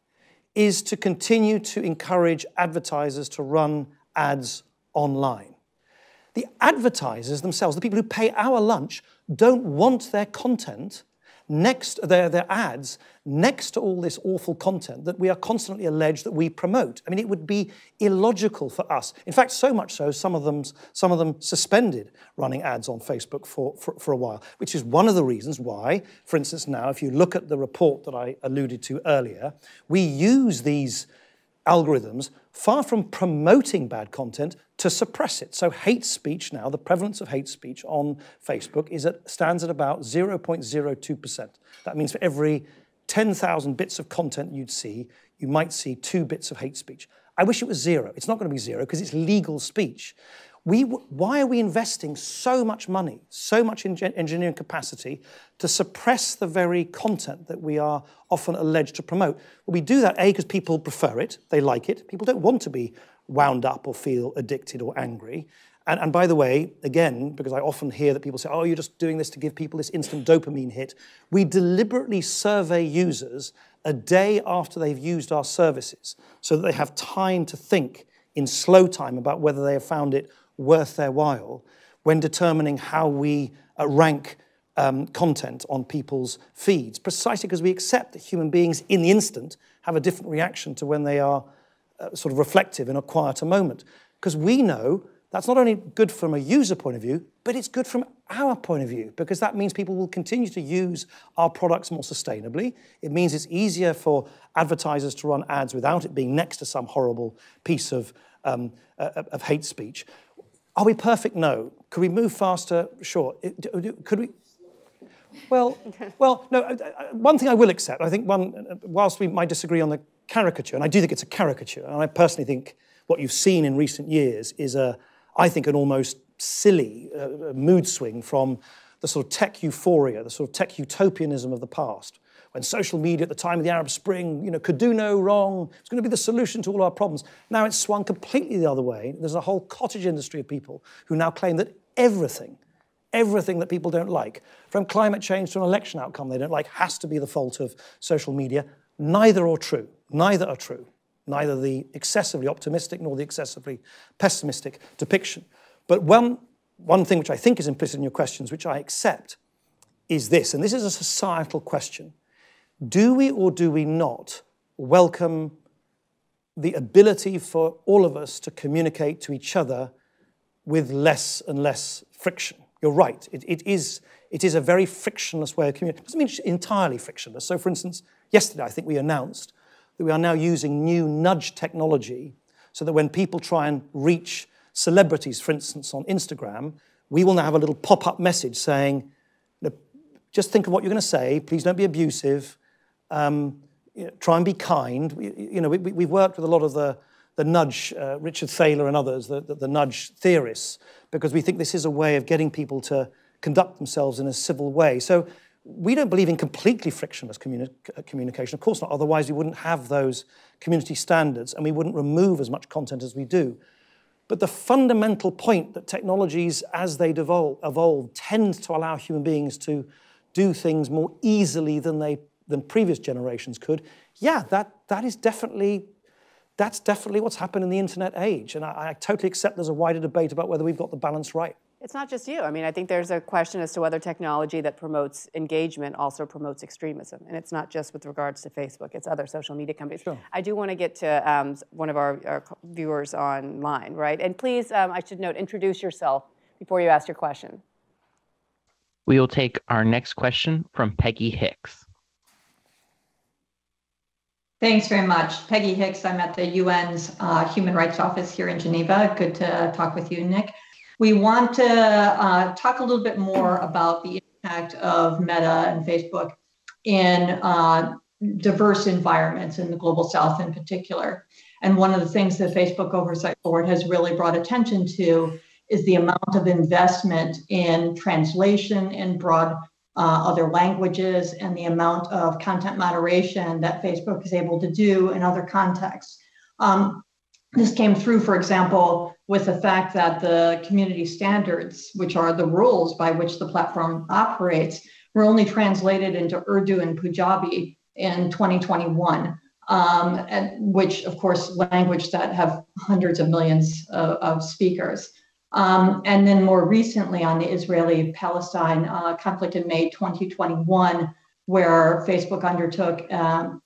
is to continue to encourage advertisers to run ads online. The advertisers themselves, the people who pay our lunch, don't want their content next, their, their ads next to all this awful content that we are constantly alleged that we promote. I mean, it would be illogical for us. In fact, so much so, some of them, some of them suspended running ads on Facebook for, for, for a while, which is one of the reasons why, for instance, now, if you look at the report that I alluded to earlier, we use these algorithms, far from promoting bad content, to suppress it. So hate speech now, the prevalence of hate speech on Facebook is at, stands at about zero point zero two percent. That means for every ten thousand bits of content you'd see, you might see two bits of hate speech. I wish it was zero. It's not going to be zero because it's legal speech. We, why are we investing so much money, so much engineering capacity to suppress the very content that we are often alleged to promote? Well, we do that, A, because people prefer it, they like it. People don't want to be wound up or feel addicted or angry. And, and by the way, again, because I often hear that people say, oh, you're just doing this to give people this instant dopamine hit. We deliberately survey users a day after they've used our services so that they have time to think in slow time about whether they have found it worth their while when determining how we uh, rank um, content on people's feeds, precisely because we accept that human beings in the instant have a different reaction to when they are uh, sort of reflective in a quieter moment. Because we know that's not only good from a user point of view, but it's good from our point of view, because that means people will continue to use our products more sustainably. It means it's easier for advertisers to run ads without it being next to some horrible piece of, um, uh, of hate speech. Are we perfect? No. Could we move faster? Sure. Could we? Well, well, no. One thing I will accept, I think one, whilst we might disagree on the caricature, and I do think it's a caricature, and I personally think what you've seen in recent years is, a, I think, an almost silly uh, mood swing from the sort of tech euphoria, the sort of tech utopianism of the past, when social media at the time of the Arab Spring, you know, could do no wrong. It's going to be the solution to all our problems. Now it's swung completely the other way. There's a whole cottage industry of people who now claim that everything, everything that people don't like, from climate change to an election outcome they don't like, has to be the fault of social media. Neither are true. Neither are true. Neither the excessively optimistic nor the excessively pessimistic depiction. But one, one thing which I think is implicit in your questions, which I accept, is this, and this is a societal question. Do we or do we not welcome the ability for all of us to communicate to each other with less and less friction? You're right. It, it, is, it is a very frictionless way of communicating. It doesn't mean it's entirely frictionless. So, for instance, yesterday I think we announced that we are now using new nudge technology so that when people try and reach celebrities, for instance, on Instagram, we will now have a little pop-up message saying, just think of what you're going to say. Please don't be abusive. Um, you know, try and be kind. We, you know, we, we've worked with a lot of the, the nudge, uh, Richard Thaler and others, the, the, the nudge theorists, because we think this is a way of getting people to conduct themselves in a civil way. So we don't believe in completely frictionless communi communication. Of course not. Otherwise, we wouldn't have those community standards and we wouldn't remove as much content as we do. But the fundamental point that technologies, as they evolve, evolve tend to allow human beings to do things more easily than they than previous generations could, yeah, that, that is definitely, that's definitely what's happened in the internet age. And I, I totally accept there's a wider debate about whether we've got the balance right. It's not just you. I mean, I think there's a question as to whether technology that promotes engagement also promotes extremism. And it's not just with regards to Facebook, it's other social media companies. Sure. I do want to get to um, one of our, our viewers online, right? And please, um, I should note, introduce yourself before you ask your question. We will take our next question from Peggy Hicks. Thanks very much. Peggy Hicks, I'm at the U N's uh, Human Rights Office here in Geneva. Good to talk with you, Nick. We want to uh, talk a little bit more about the impact of Meta and Facebook in uh, diverse environments in the Global South in particular. And one of the things that Facebook Oversight Board has really brought attention to is the amount of investment in translation and broad uh, other languages and the amount of content moderation that Facebook is able to do in other contexts. Um, this came through, for example, with the fact that the community standards, which are the rules by which the platform operates, were only translated into Urdu and Punjabi in twenty twenty-one. Um, and which, of course, language that have hundreds of millions of, of speakers. Um, and then more recently on the Israeli-Palestine uh, conflict in May twenty twenty-one, where Facebook undertook um,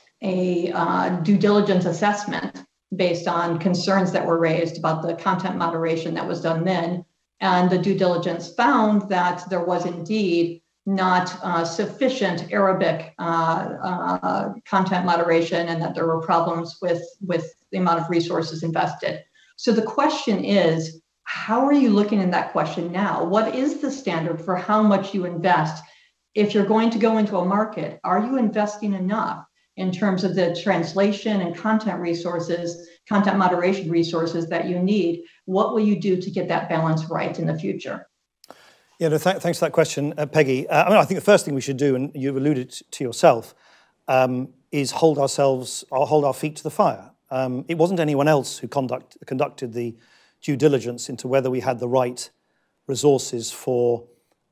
a uh, due diligence assessment based on concerns that were raised about the content moderation that was done then. And the due diligence found that there was indeed not uh, sufficient Arabic uh, uh, content moderation, and that there were problems with, with the amount of resources invested. So the question is, how are you looking at that question now? What is the standard for how much you invest? If you're going to go into a market, are you investing enough in terms of the translation and content resources, content moderation resources that you need? What will you do to get that balance right in the future? Yeah, no, th- thanks for that question, uh, Peggy. Uh, I mean, I think the first thing we should do, and you've alluded to yourself, um, is hold ourselves, or hold our feet to the fire. Um, it wasn't anyone else who conduct, conducted the due diligence into whether we had the right resources for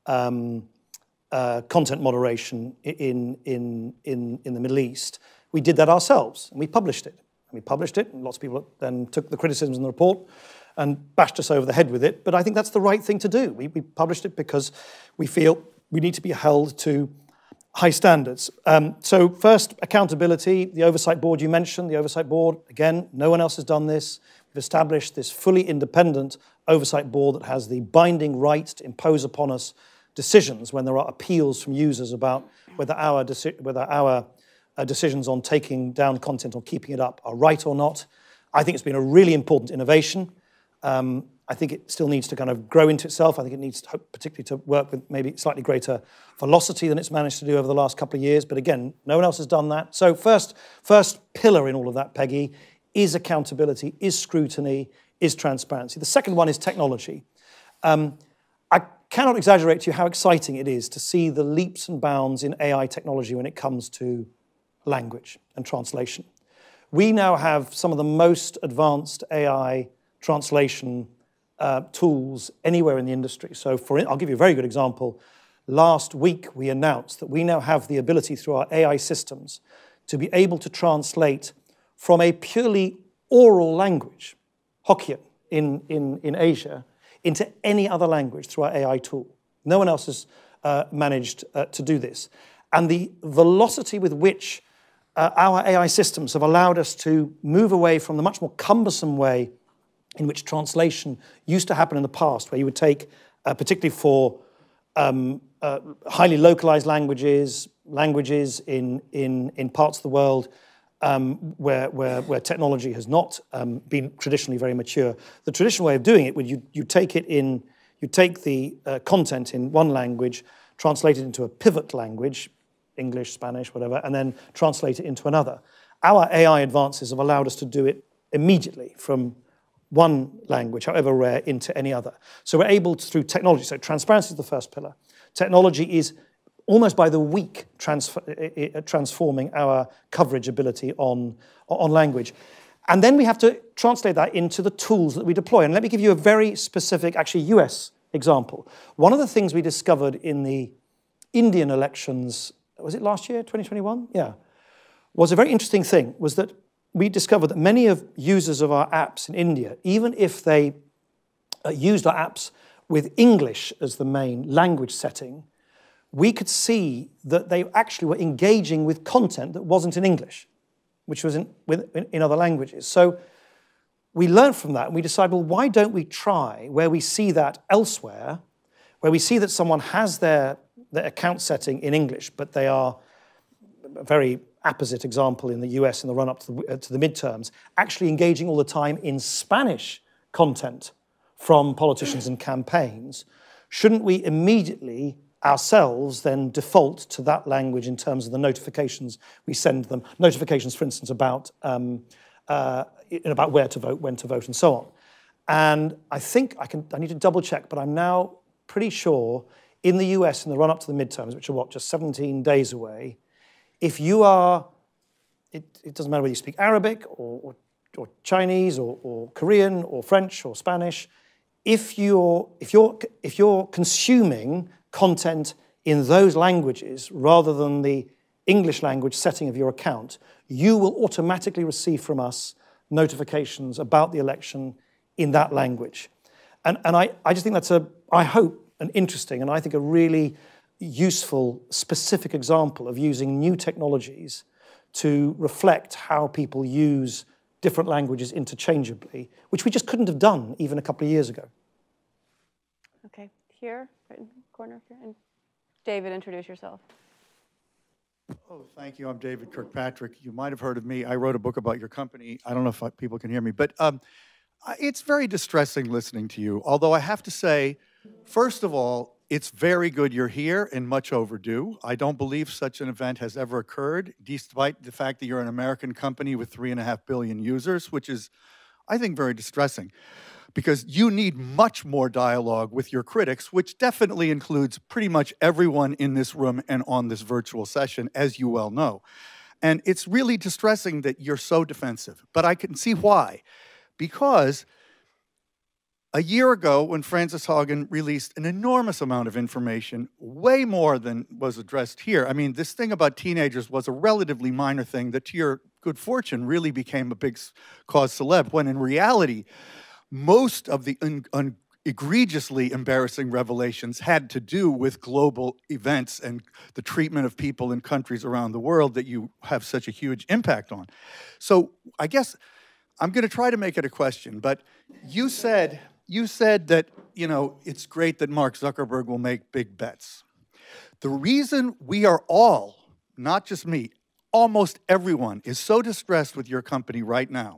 um, uh, content moderation in, in, in, in the Middle East. We did that ourselves, and we published it. And we published it, and lots of people then took the criticisms in the report and bashed us over the head with it. But I think that's the right thing to do. We, we published it because we feel we need to be held to high standards. Um, so first, accountability, the oversight board you mentioned, the oversight board, again, no one else has done this. We've established this fully independent oversight board that has the binding right to impose upon us decisions when there are appeals from users about whether our, deci- whether our uh, decisions on taking down content or keeping it up are right or not. I think it's been a really important innovation. Um, I think it still needs to kind of grow into itself. I think it needs to, particularly to work with maybe slightly greater velocity than it's managed to do over the last couple of years. But again, no one else has done that. So first, first pillar in all of that, Peggy, is accountability, is scrutiny, is transparency. The second one is technology. Um, I cannot exaggerate to you how exciting it is to see the leaps and bounds in A I technology when it comes to language and translation. We now have some of the most advanced A I translation uh, tools anywhere in the industry. So for, I'll give you a very good example. Last week, we announced that we now have the ability through our A I systems to be able to translate from a purely oral language, Hokkien in, in, in Asia, into any other language through our A I tool. No one else has uh, managed uh, to do this. And the velocity with which uh, our A I systems have allowed us to move away from the much more cumbersome way in which translation used to happen in the past, where you would take, uh, particularly for um, uh, highly localized languages, languages in, in, in parts of the world um, where, where, where technology has not um, been traditionally very mature. The traditional way of doing it would you, you take it in, you take the uh, content in one language, translate it into a pivot language, English, Spanish, whatever, and then translate it into another. Our A I advances have allowed us to do it immediately from one language, however rare, into any other. So we're able to, through technology, so transparency is the first pillar. Technology is almost by the week transfer, uh, transforming our coverage ability on, on language. And then we have to translate that into the tools that we deploy. And let me give you a very specific, actually U S example. One of the things we discovered in the Indian elections, was it last year, twenty twenty-one? Yeah, was a very interesting thing, was that we discovered that many of users of our apps in India, even if they uh, used our apps with English as the main language setting, we could see that they actually were engaging with content that wasn't in English, which was in, with, in other languages. So we learned from that and we decided, well, why don't we try where we see that elsewhere, where we see that someone has their, their account setting in English, but they are very apposite example in the U S in the run-up to the, uh, to the midterms, actually engaging all the time in Spanish content from politicians and campaigns. Shouldn't we immediately ourselves then default to that language in terms of the notifications we send them? Notifications, for instance, about, um, uh, about where to vote, when to vote, and so on. And I think I, can, I need to double check, but I'm now pretty sure in the U S in the run-up to the midterms, which are what, just seventeen days away, if you are, it, it doesn't matter whether you speak Arabic or, or, or Chinese or, or Korean or French or Spanish, if you're, if, you're, if you're consuming content in those languages rather than the English language setting of your account, you will automatically receive from us notifications about the election in that language. And, and I, I just think that's, a, I hope, an interesting and I think a really useful, specific example of using new technologies to reflect how people use different languages interchangeably, which we just couldn't have done even a couple of years ago. Okay, here, right in the corner here. And David, introduce yourself. Oh, thank you. I'm David Kirkpatrick. You might have heard of me. I wrote a book about your company. I don't know if people can hear me, but um, it's very distressing listening to you. Although I have to say, first of all, it's very good you're here and much overdue. I don't believe such an event has ever occurred, despite the fact that you're an American company with three and a half billion users, which is, I think, very distressing. Because you need much more dialogue with your critics, which definitely includes pretty much everyone in this room and on this virtual session, as you well know. And it's really distressing that you're so defensive, but I can see why. Because a year ago, when Frances Haugen released an enormous amount of information, way more than was addressed here. I mean, this thing about teenagers was a relatively minor thing that, to your good fortune, really became a big cause celeb, when in reality, most of the un un egregiously embarrassing revelations had to do with global events and the treatment of people in countries around the world that you have such a huge impact on. So I guess I'm going to try to make it a question, but you said, you said that, you know, it's great that Mark Zuckerberg will make big bets. The reason we are all, not just me, almost everyone is so distressed with your company right now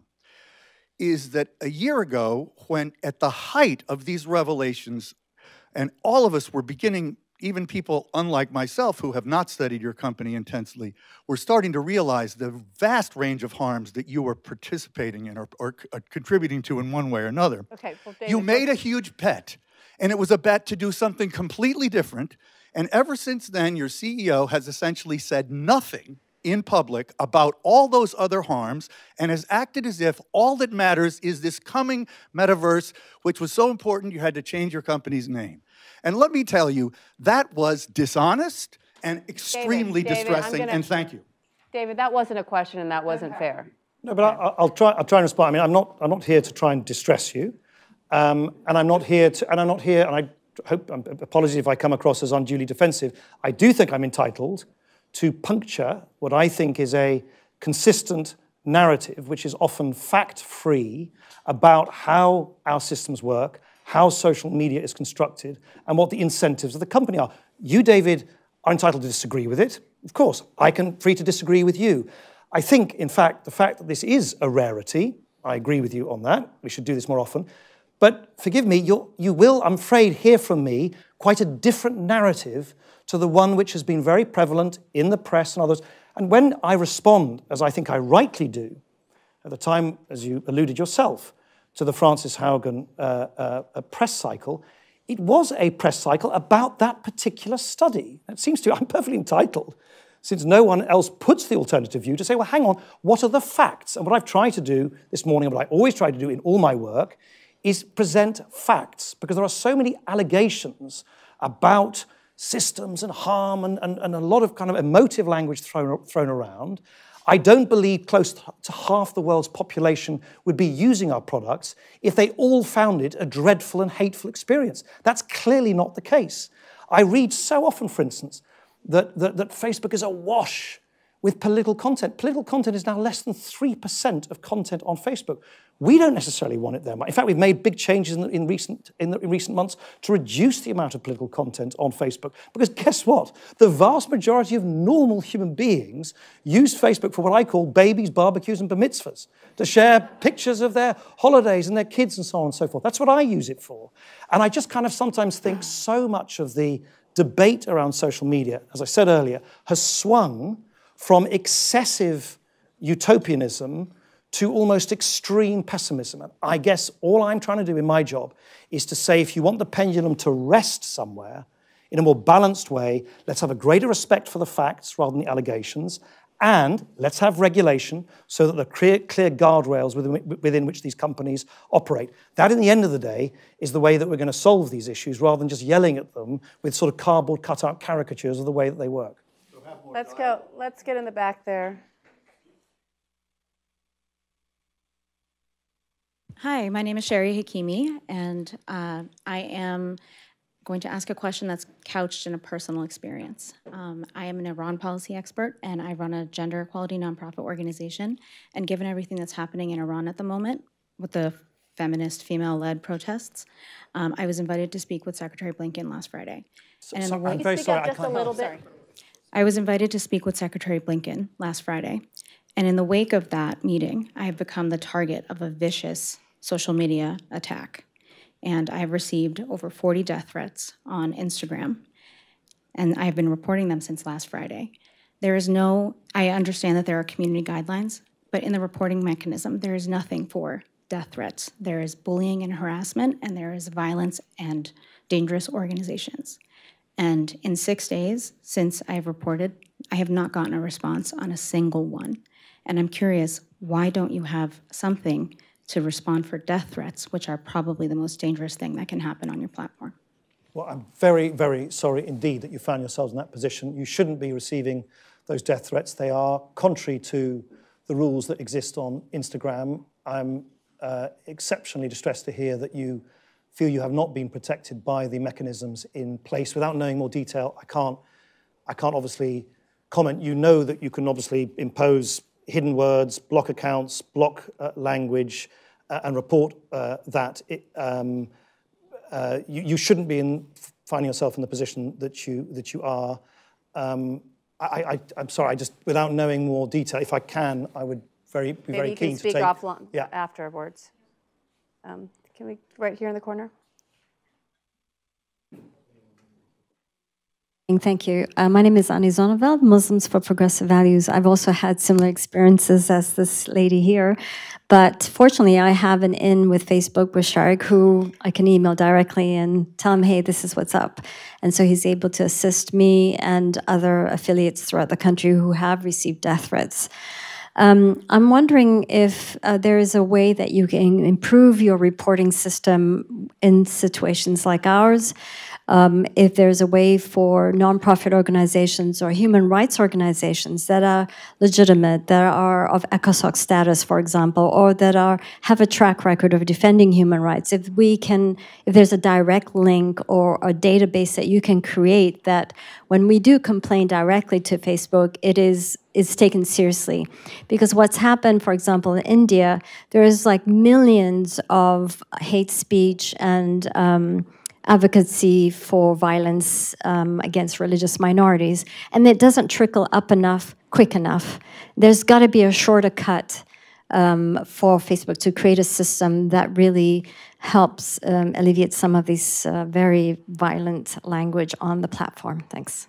is that a year ago, when at the height of these revelations, and all of us were beginning, even people unlike myself who have not studied your company intensely, were starting to realize the vast range of harms that you were participating in or, or, or contributing to in one way or another. Okay, well, David, you made a huge bet, and it was a bet to do something completely different, and ever since then, your C E O has essentially said nothing in public about all those other harms and has acted as if all that matters is this coming metaverse, which was so important you had to change your company's name. And let me tell you, that was dishonest and extremely David, David, distressing, gonna, and thank you. David, that wasn't a question and that wasn't fair. No, but I, I'll try. I'll try and respond. I mean, I'm not. I'm not here to try and distress you, um, and I'm not here to. And I'm not here. And I hope. Um, apologies if I come across as unduly defensive. I do think I'm entitled to puncture what I think is a consistent narrative, which is often fact-free, about how our systems work, how social media is constructed, and what the incentives of the company are. You, David, are entitled to disagree with it. Of course, I can free to disagree with you. I think, in fact, the fact that this is a rarity, I agree with you on that. We should do this more often. But forgive me, you'll, you will, I'm afraid, hear from me quite a different narrative to the one which has been very prevalent in the press and others. And when I respond, as I think I rightly do, at the time, as you alluded yourself, to the Frances Haugen uh, uh, press cycle, it was a press cycle about that particular study. It seems to me I'm perfectly entitled, since no one else puts the alternative view, to say, well, hang on, what are the facts? And what I've tried to do this morning, and what I always try to do in all my work, is present facts, because there are so many allegations about systems and harm and, and, and a lot of kind of emotive language thrown, thrown around. I don't believe close to half the world's population would be using our products if they all found it a dreadful and hateful experience. That's clearly not the case. I read so often, for instance, that, that, that Facebook is awash with political content. Political content is now less than three percent of content on Facebook. We don't necessarily want it there. In fact, we've made big changes in, the, in, recent, in, the, in recent months to reduce the amount of political content on Facebook. Because guess what? The vast majority of normal human beings use Facebook for what I call babies, barbecues, and bar mitzvahs, to share pictures of their holidays and their kids and so on and so forth. That's what I use it for. And I just kind of sometimes think so much of the debate around social media, as I said earlier, has swung from excessive utopianism to almost extreme pessimism. And I guess all I'm trying to do in my job is to say, if you want the pendulum to rest somewhere, in a more balanced way. Let's have a greater respect for the facts rather than the allegations. And let's have regulation so that there are clear, clear guardrails within, within which these companies operate. That, in the end of the day, is the way that we're going to solve these issues, rather than just yelling at them with sort of cardboard cutout caricatures of the way that they work. Let's go. Let's get in the back there. Hi, my name is Sherry Hakimi, and uh, I am going to ask a question that's couched in a personal experience. Um, I am an Iran policy expert, and I run a gender equality nonprofit organization. And given everything that's happening in Iran at the moment with the feminist, female-led protests, um, I was invited to speak with Secretary Blinken last Friday. So, and in so, the I'm very sorry, I just can't a little help. bit. I was invited to speak with Secretary Blinken last Friday. And in the wake of that meeting, I have become the target of a vicious social media attack. And I've received over forty death threats on Instagram, and I've been reporting them since last Friday. There is no, I understand that there are community guidelines, but in the reporting mechanism, there is nothing for death threats. There is bullying and harassment, and there is violence and dangerous organizations. And in six days since I've reported, I have not gotten a response on a single one. And I'm curious, why don't you have something to respond for death threats, which are probably the most dangerous thing that can happen on your platform? Well, I'm very, very sorry indeed that you found yourselves in that position. You shouldn't be receiving those death threats. They are contrary to the rules that exist on Instagram. I'm uh, exceptionally distressed to hear that you feel you have not been protected by the mechanisms in place. Without knowing more detail, I can't, I can't obviously comment. You know that you can obviously impose hidden words, block accounts, block uh, language, uh, and report uh, that. It, um, uh, you, you shouldn't be in finding yourself in the position that you that you are. Um, I, I, I'm sorry. I just, without knowing more detail, if I can, I would very be Maybe very you keen can speak to take. offline Yeah. afterwards. Um, can we right here in the corner? Thank you. Uh, my name is Annie Zonneveld, Muslims for Progressive Values. I've also had similar experiences as this lady here, but fortunately I have an in with Facebook with Sharik, who I can email directly and tell him, hey, this is what's up. And so he's able to assist me and other affiliates throughout the country who have received death threats. Um, I'm wondering if uh, there is a way that you can improve your reporting system in situations like ours. Um, if there's a way for nonprofit organizations or human rights organizations that are legitimate, that are of ECOSOC status, for example, or that are have a track record of defending human rights, if we can, if there's a direct link or a database that you can create that when we do complain directly to Facebook, it is is taken seriously. Because what's happened, for example, in India, there is like millions of hate speech and um, advocacy for violence um, against religious minorities, and it doesn't trickle up enough, quick enough. There's got to be a shorter cut um, for Facebook to create a system that really helps um, alleviate some of this uh, very violent language on the platform. Thanks.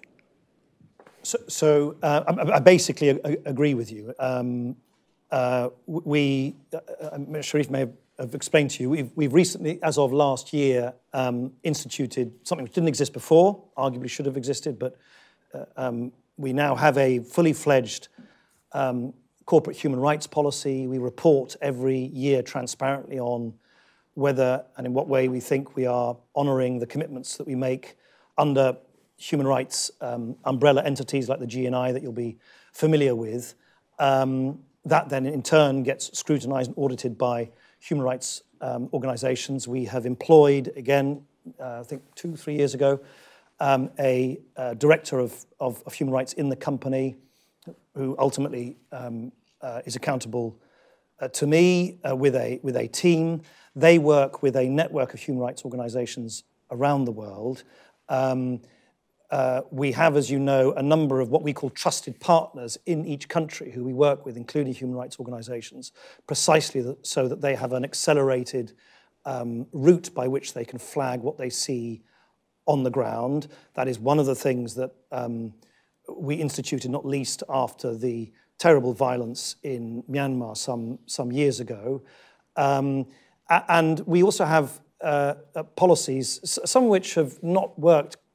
So, so uh, I, I basically a, a agree with you. Um, uh, we, uh, Sharif may have I've explained to you, we've, we've recently, as of last year, um, instituted something which didn't exist before, arguably should have existed, but uh, um, we now have a fully fledged um, corporate human rights policy. We report every year transparently on whether and in what way we think we are honouring the commitments that we make under human rights um, umbrella entities like the G N I that you'll be familiar with. Um, that then in turn gets scrutinised and audited by human rights um, organisations. We have employed, again, uh, I think two, three years ago, um, a, a director of, of, of human rights in the company who ultimately um, uh, is accountable uh, to me uh, with, a, with a team. They work with a network of human rights organisations around the world. Um, Uh, we have, as you know, a number of what we call trusted partners in each country who we work with, including human rights organisations, precisely that, so that they have an accelerated um, route by which they can flag what they see on the ground. That is one of the things that um, we instituted, not least after the terrible violence in Myanmar some, some years ago. Um, and we also have uh, uh, policies, some of which have not worked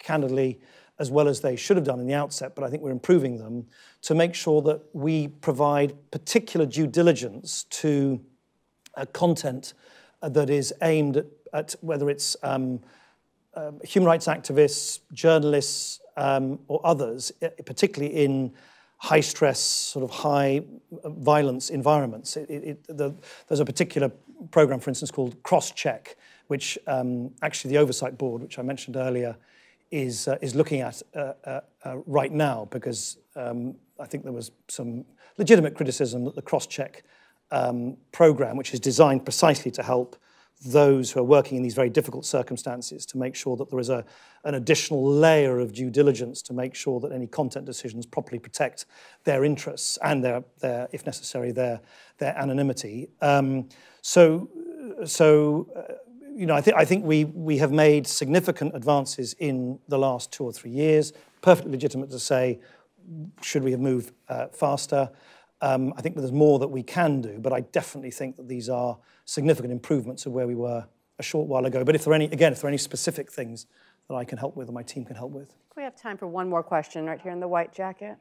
candidly, as well as they should have done in the outset, but I think we're improving them, to make sure that we provide particular due diligence to uh, content uh, that is aimed at, at whether it's um, uh, human rights activists, journalists, um, or others, particularly in high-stress, sort of high-violence environments. It, it, the, there's a particular program, for instance, called Cross-Check, which um, actually the Oversight Board, which I mentioned earlier, is uh, is looking at uh, uh, uh, right now, because um, I think there was some legitimate criticism that the Cross-Check um, program, which is designed precisely to help those who are working in these very difficult circumstances, to make sure that there is a, an additional layer of due diligence to make sure that any content decisions properly protect their interests and their, their if necessary, their, their anonymity. Um, so, so uh, you know, I, th I think we, we have made significant advances in the last two or three years. Perfectly legitimate to say, should we have moved uh, faster? Um, I think there's more that we can do, but I definitely think that these are significant improvements of where we were a short while ago. But if there are any, again, if there are any specific things that I can help with or my team can help with. We have time for one more question right here in the white jacket.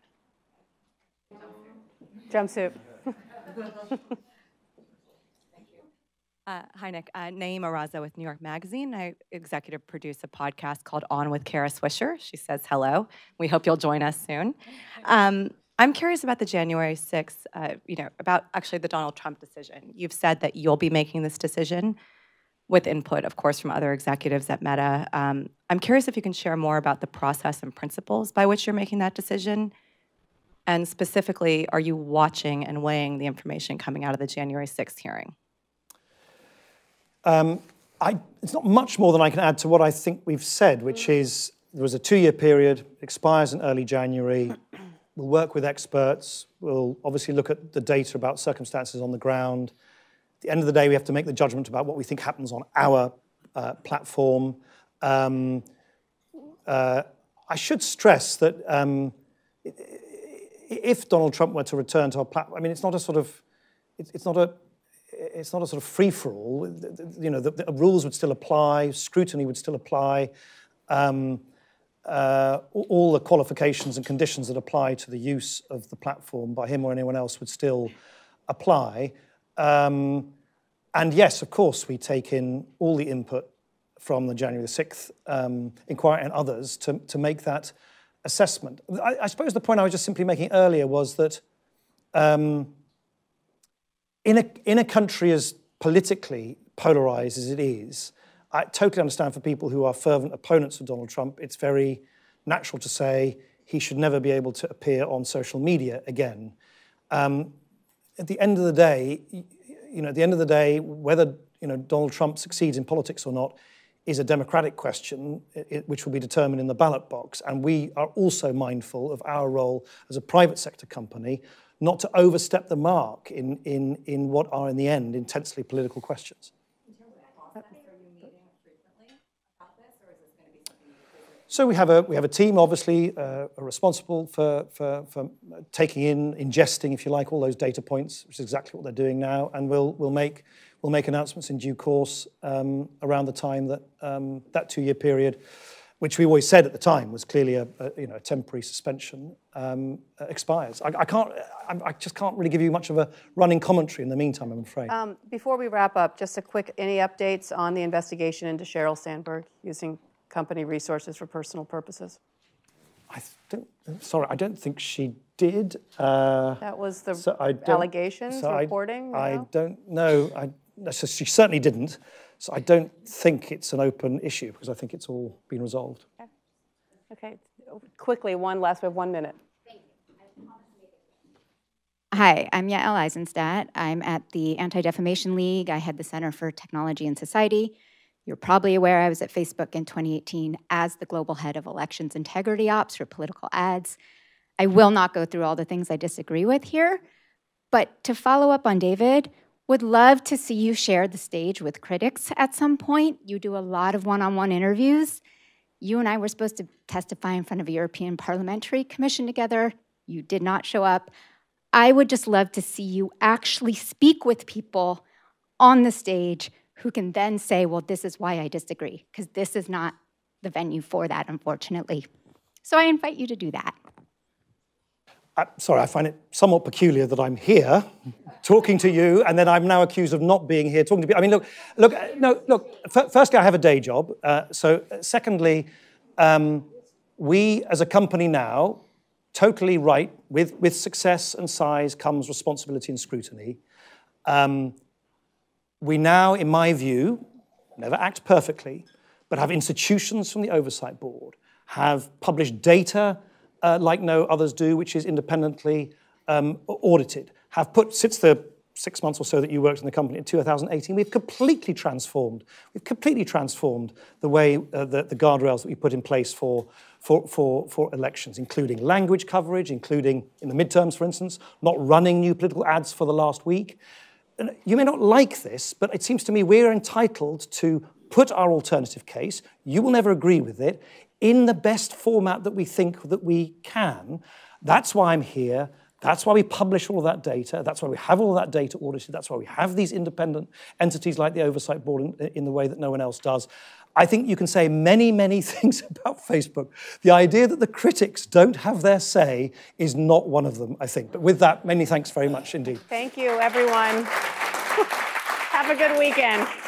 Jumpsuit. Uh, hi, Nick. Uh, Naeem Araza with New York Magazine. I executive produce a podcast called On with Kara Swisher. She says hello. We hope you'll join us soon. Um, I'm curious about the January sixth, uh, you know, about actually the Donald Trump decision. You've said that you'll be making this decision with input, of course, from other executives at Meta. Um, I'm curious if you can share more about the process and principles by which you're making that decision. And specifically, are you watching and weighing the information coming out of the January sixth hearing? Um, I, it's not much more than I can add to what I think we've said, which is there was a two-year period, expires in early January. We'll work with experts. We'll obviously look at the data about circumstances on the ground. At the end of the day, we have to make the judgment about what we think happens on our uh, platform. Um, uh, I should stress that um, if Donald Trump were to return to our platform, I mean, it's not a sort of, it's, it's not a, it's not a sort of free-for-all. You know, the, the rules would still apply, scrutiny would still apply. Um, Uh, all the qualifications and conditions that apply to the use of the platform by him or anyone else would still apply. Um, and yes, of course, we take in all the input from the January the sixth um, inquiry and others to, to make that assessment. I, I suppose the point I was just simply making earlier was that um, in, a, in a country as politically polarized as it is, I totally understand for people who are fervent opponents of Donald Trump, it's very natural to say he should never be able to appear on social media again. Um, at the end of the day, you know, at the end of the day, whether you know Donald Trump succeeds in politics or not is a democratic question, it, which will be determined in the ballot box. And we are also mindful of our role as a private sector company, not to overstep the mark in in in what are in the end intensely political questions. So we have a we have a team, obviously, uh, responsible for, for for taking in, ingesting, if you like, all those data points, which is exactly what they're doing now. And we'll we'll make we'll make announcements in due course um, around the time that um, that two-year period, which we always said at the time was clearly a, a you know a temporary suspension, um, uh, expires. I, I can't I, I just can't really give you much of a running commentary in the meantime, I'm afraid. Um, before we wrap up, just a quick any updates on the investigation into Sheryl Sandberg using company resources for personal purposes? I don't, sorry, I don't think she did. Uh, that was the so allegations so reporting? I, I know? don't know. I, so she certainly didn't. So I don't think it's an open issue because I think it's all been resolved. Okay. Okay. Quickly, one last, we have one minute. Hi, I'm Yael Eisenstadt. I'm at the Anti-Defamation League. I head the Center for Technology and Society. You're probably aware I was at Facebook in twenty eighteen as the global head of elections integrity ops for political ads. I will not go through all the things I disagree with here, but to follow up on David, would love to see you share the stage with critics at some point. You do a lot of one-on-one interviews. You and I were supposed to testify in front of a European Parliamentary Commission together. You did not show up. I would just love to see you actually speak with people on the stage who can then say, well, this is why I disagree, because this is not the venue for that, unfortunately. So I invite you to do that. Uh, sorry, I find it somewhat peculiar that I'm here talking to you, and then I'm now accused of not being here talking to people. I mean, look, look, no, look. F firstly, I have a day job. Uh, so, uh, secondly, um, we as a company now, totally right. With with success and size comes responsibility and scrutiny. Um, we now, in my view, never act perfectly, but have institutions from the oversight board, have published data uh, like no others do, which is independently um, audited, have put, since the six months or so that you worked in the company in two thousand eighteen, we've completely transformed, we've completely transformed the way, uh, the, the guardrails that we put in place for, for, for, for elections, including language coverage, including, in the midterms, for instance, not running new political ads for the last week. And you may not like this, but it seems to me we're entitled to put our alternative case, you will never agree with it, in the best format that we think that we can. That's why I'm here. That's why we publish all of that data. That's why we have all that data audited. That's why we have these independent entities like the Oversight Board in, in the way that no one else does. I think you can say many, many things about Facebook. The idea that the critics don't have their say is not one of them, I think. But with that, many thanks very much indeed. Thank you, everyone. Have a good weekend.